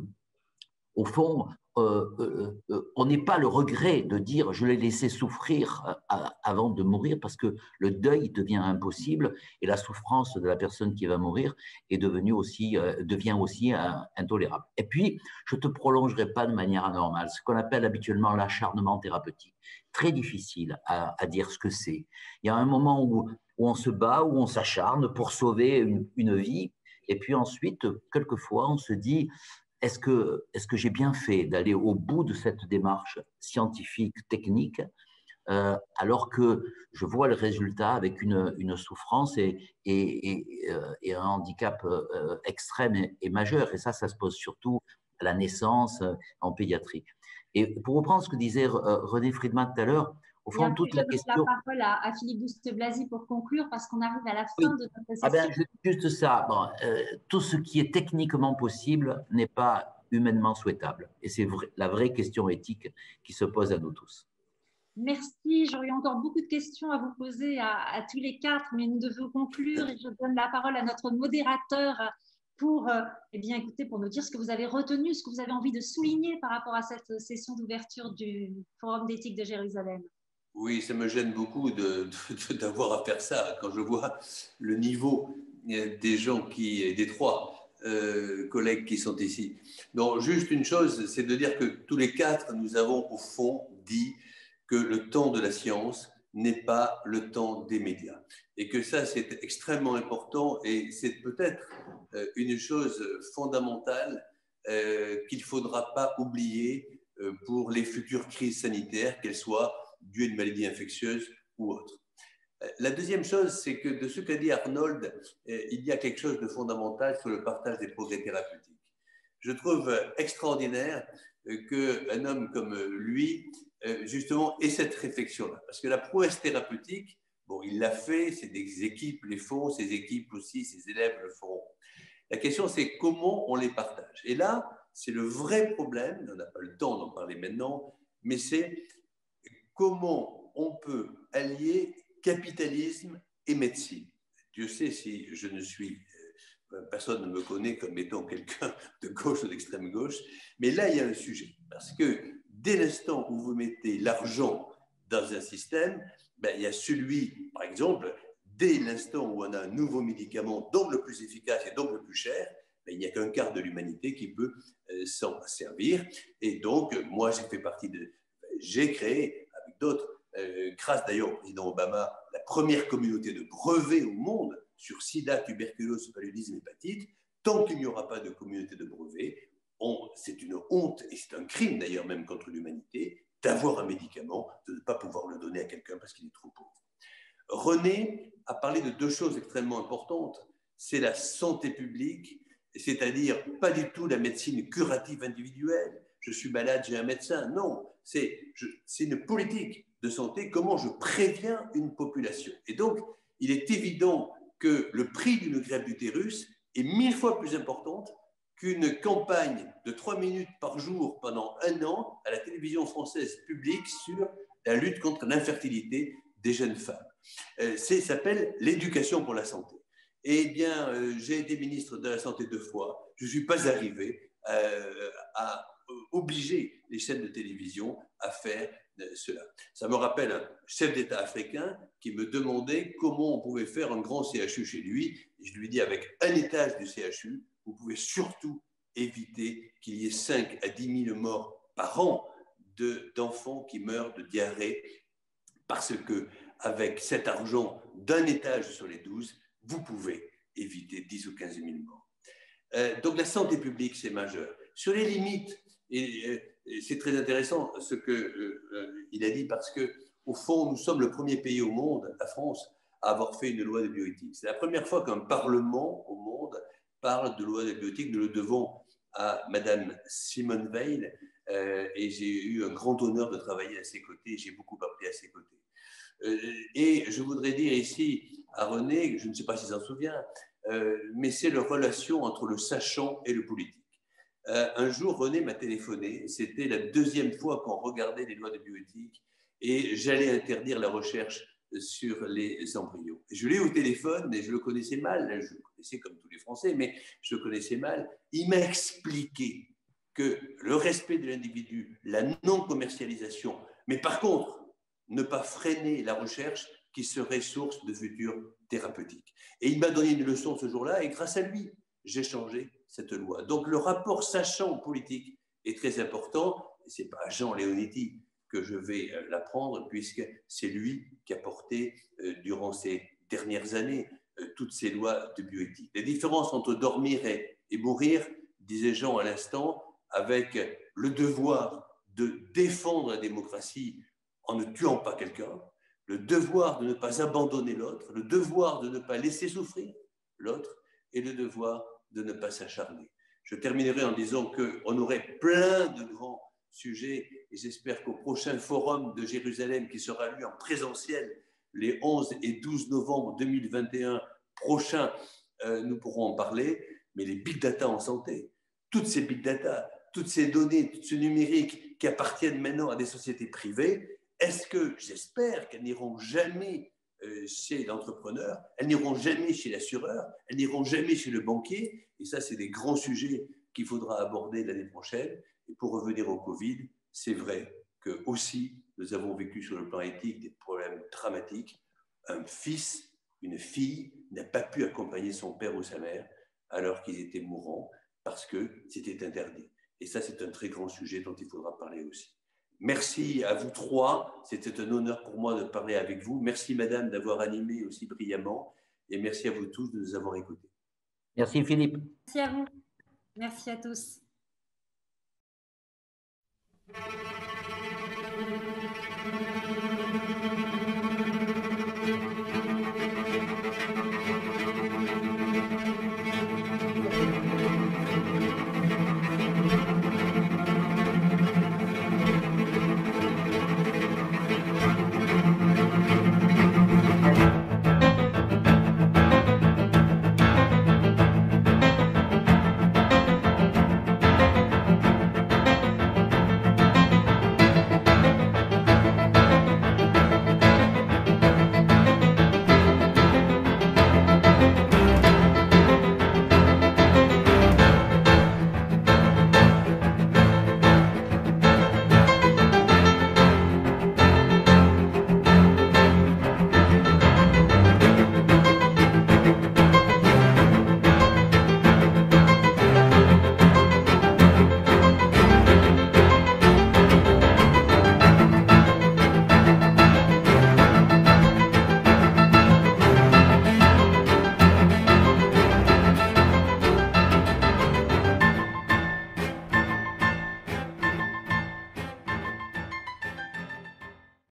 au fond, euh, euh, euh, on n'ait pas le regret de dire je l'ai laissé souffrir euh, avant de mourir, parce que le deuil devient impossible et la souffrance de la personne qui va mourir est devenue aussi, euh, devient aussi euh, intolérable. Et puis, je ne te prolongerai pas de manière anormale, ce qu'on appelle habituellement l'acharnement thérapeutique. Très difficile à, à dire ce que c'est. Il y a un moment où, où on se bat, où on s'acharne pour sauver une, une vie, et puis ensuite, quelquefois, on se dit est-ce que, est-ce que j'ai bien fait d'aller au bout de cette démarche scientifique, technique, euh, alors que je vois le résultat avec une, une souffrance et, et, et, euh, et un handicap euh, extrême et, et majeur. Et ça, ça se pose surtout à la naissance, euh, en pédiatrie. Et pour reprendre ce que disait euh, René Friedman tout à l'heure, Au fond, toute la question… Je donne la parole à, à Philippe Douste-Blazy pour conclure, parce qu'on arrive à la fin oui. de notre session. Ah ben, juste ça, bon, euh, tout ce qui est techniquement possible n'est pas humainement souhaitable. Et c'est vrai, la vraie question éthique qui se pose à nous tous. Merci. J'aurais encore beaucoup de questions à vous poser à, à tous les quatre, mais nous devons conclure et je donne la parole à notre modérateur pour, euh, eh bien, écoutez, pour nous dire ce que vous avez retenu, ce que vous avez envie de souligner par rapport à cette session d'ouverture du Forum d'éthique de Jérusalem. Oui, ça me gêne beaucoup de, de, d'avoir à faire ça quand je vois le niveau des gens qui, des trois euh, collègues qui sont ici. Donc, juste une chose, c'est de dire que tous les quatre, nous avons au fond dit que le temps de la science n'est pas le temps des médias. Et que ça, c'est extrêmement important et c'est peut-être euh, une chose fondamentale euh, qu'il ne faudra pas oublier euh, pour les futures crises sanitaires, qu'elles soient dues à une maladie infectieuse ou autre. La deuxième chose, c'est que de ce qu'a dit Arnold, il y a quelque chose de fondamental sur le partage des progrès thérapeutiques. Je trouve extraordinaire qu'un homme comme lui, justement, ait cette réflexion-là. Parce que la prouesse thérapeutique, bon, il l'a fait, c'est des équipes les font, ses équipes aussi, ses élèves le feront. La question, c'est comment on les partage. Et là, c'est le vrai problème, on n'a pas le temps d'en parler maintenant, mais c'est comment on peut allier capitalisme et médecine. Dieu sait si je ne suis, personne ne me connaît comme étant quelqu'un de gauche ou d'extrême gauche, mais là il y a un sujet, parce que dès l'instant où vous mettez l'argent dans un système, ben, il y a celui, par exemple, dès l'instant où on a un nouveau médicament, donc le plus efficace et donc le plus cher, ben, il n'y a qu'un quart de l'humanité qui peut euh, s'en servir, et donc moi j'ai fait partie de, j'ai créé d'autres, euh, grâce d'ailleurs au président Obama, la première communauté de brevets au monde sur sida, tuberculose, paludisme, hépatite. Tant qu'il n'y aura pas de communauté de brevets, c'est une honte et c'est un crime d'ailleurs même contre l'humanité d'avoir un médicament, de ne pas pouvoir le donner à quelqu'un parce qu'il est trop pauvre. René a parlé de deux choses extrêmement importantes. C'est la santé publique, c'est-à-dire pas du tout la médecine curative individuelle. Je suis malade, j'ai un médecin. Non, c'est une politique de santé, comment je préviens une population. Et donc, il est évident que le prix d'une greffe d'utérus est mille fois plus importante qu'une campagne de trois minutes par jour pendant un an à la télévision française publique sur la lutte contre l'infertilité des jeunes femmes. Euh, ça s'appelle l'éducation pour la santé. Eh bien, euh, j'ai été ministre de la Santé deux fois. Je ne suis pas arrivé euh, à obliger les chaînes de télévision à faire cela. Ça me rappelle un chef d'État africain qui me demandait comment on pouvait faire un grand C H U chez lui. Et je lui dis, avec un étage du C H U, vous pouvez surtout éviter qu'il y ait cinq à dix mille morts par an de, d'enfants qui meurent de diarrhée parce que avec cet argent d'un étage sur les douze, vous pouvez éviter dix ou quinze mille morts. Euh, donc la santé publique, c'est majeur. Sur les limites, et, et c'est très intéressant ce qu'il euh, a dit parce qu'au fond, nous sommes le premier pays au monde, la France, à avoir fait une loi de bioéthique. C'est la première fois qu'un parlement au monde parle de loi de bioéthique. Nous le devons à Madame Simone Veil euh, et j'ai eu un grand honneur de travailler à ses côtés. J'ai beaucoup appris à ses côtés. Euh, et je voudrais dire ici à René, je ne sais pas s'il s'en souvient, euh, mais c'est la relation entre le sachant et le politique. Euh, un jour, René m'a téléphoné, c'était la deuxième fois qu'on regardait les lois de bioéthique et j'allais interdire la recherche sur les embryons. Je l'ai eu au téléphone, mais je le connaissais mal, je le connaissais comme tous les Français, mais je le connaissais mal. Il m'a expliqué que le respect de l'individu, la non-commercialisation, mais par contre, ne pas freiner la recherche qui serait source de futurs thérapeutiques. Et il m'a donné une leçon ce jour-là et grâce à lui, j'ai changé cette loi. Donc le rapport sachant politique est très important. Ce n'est pas à Jean Leonetti que je vais l'apprendre puisque c'est lui qui a porté euh, durant ces dernières années euh, toutes ces lois de bioéthique. La différence entre dormir et, et mourir, disait Jean à l'instant, avec le devoir de défendre la démocratie en ne tuant pas quelqu'un, le devoir de ne pas abandonner l'autre, le devoir de ne pas laisser souffrir l'autre et le devoir de ne pas s'acharner. Je terminerai en disant qu'on aurait plein de grands sujets et j'espère qu'au prochain forum de Jérusalem qui sera lu en présentiel les onze et douze novembre deux mille vingt et un prochains, euh, nous pourrons en parler, mais les big data en santé, toutes ces big data, toutes ces données, tout ce numérique qui appartiennent maintenant à des sociétés privées, est-ce que, j'espère qu'elles n'iront jamais euh, chez l'entrepreneur, elles n'iront jamais chez l'assureur, elles n'iront jamais chez le banquier, et ça c'est des grands sujets qu'il faudra aborder l'année prochaine. Et pour revenir au Covid, c'est vrai que aussi nous avons vécu sur le plan éthique des problèmes dramatiques. Un fils, une fille n'a pas pu accompagner son père ou sa mère alors qu'ils étaient mourants parce que c'était interdit. Et ça, c'est un très grand sujet dont il faudra parler aussi. Merci à vous trois. C'était un honneur pour moi de parler avec vous. Merci, madame, d'avoir animé aussi brillamment. Et merci à vous tous de nous avoir écoutés. Merci, Philippe. Merci à vous. Merci à tous.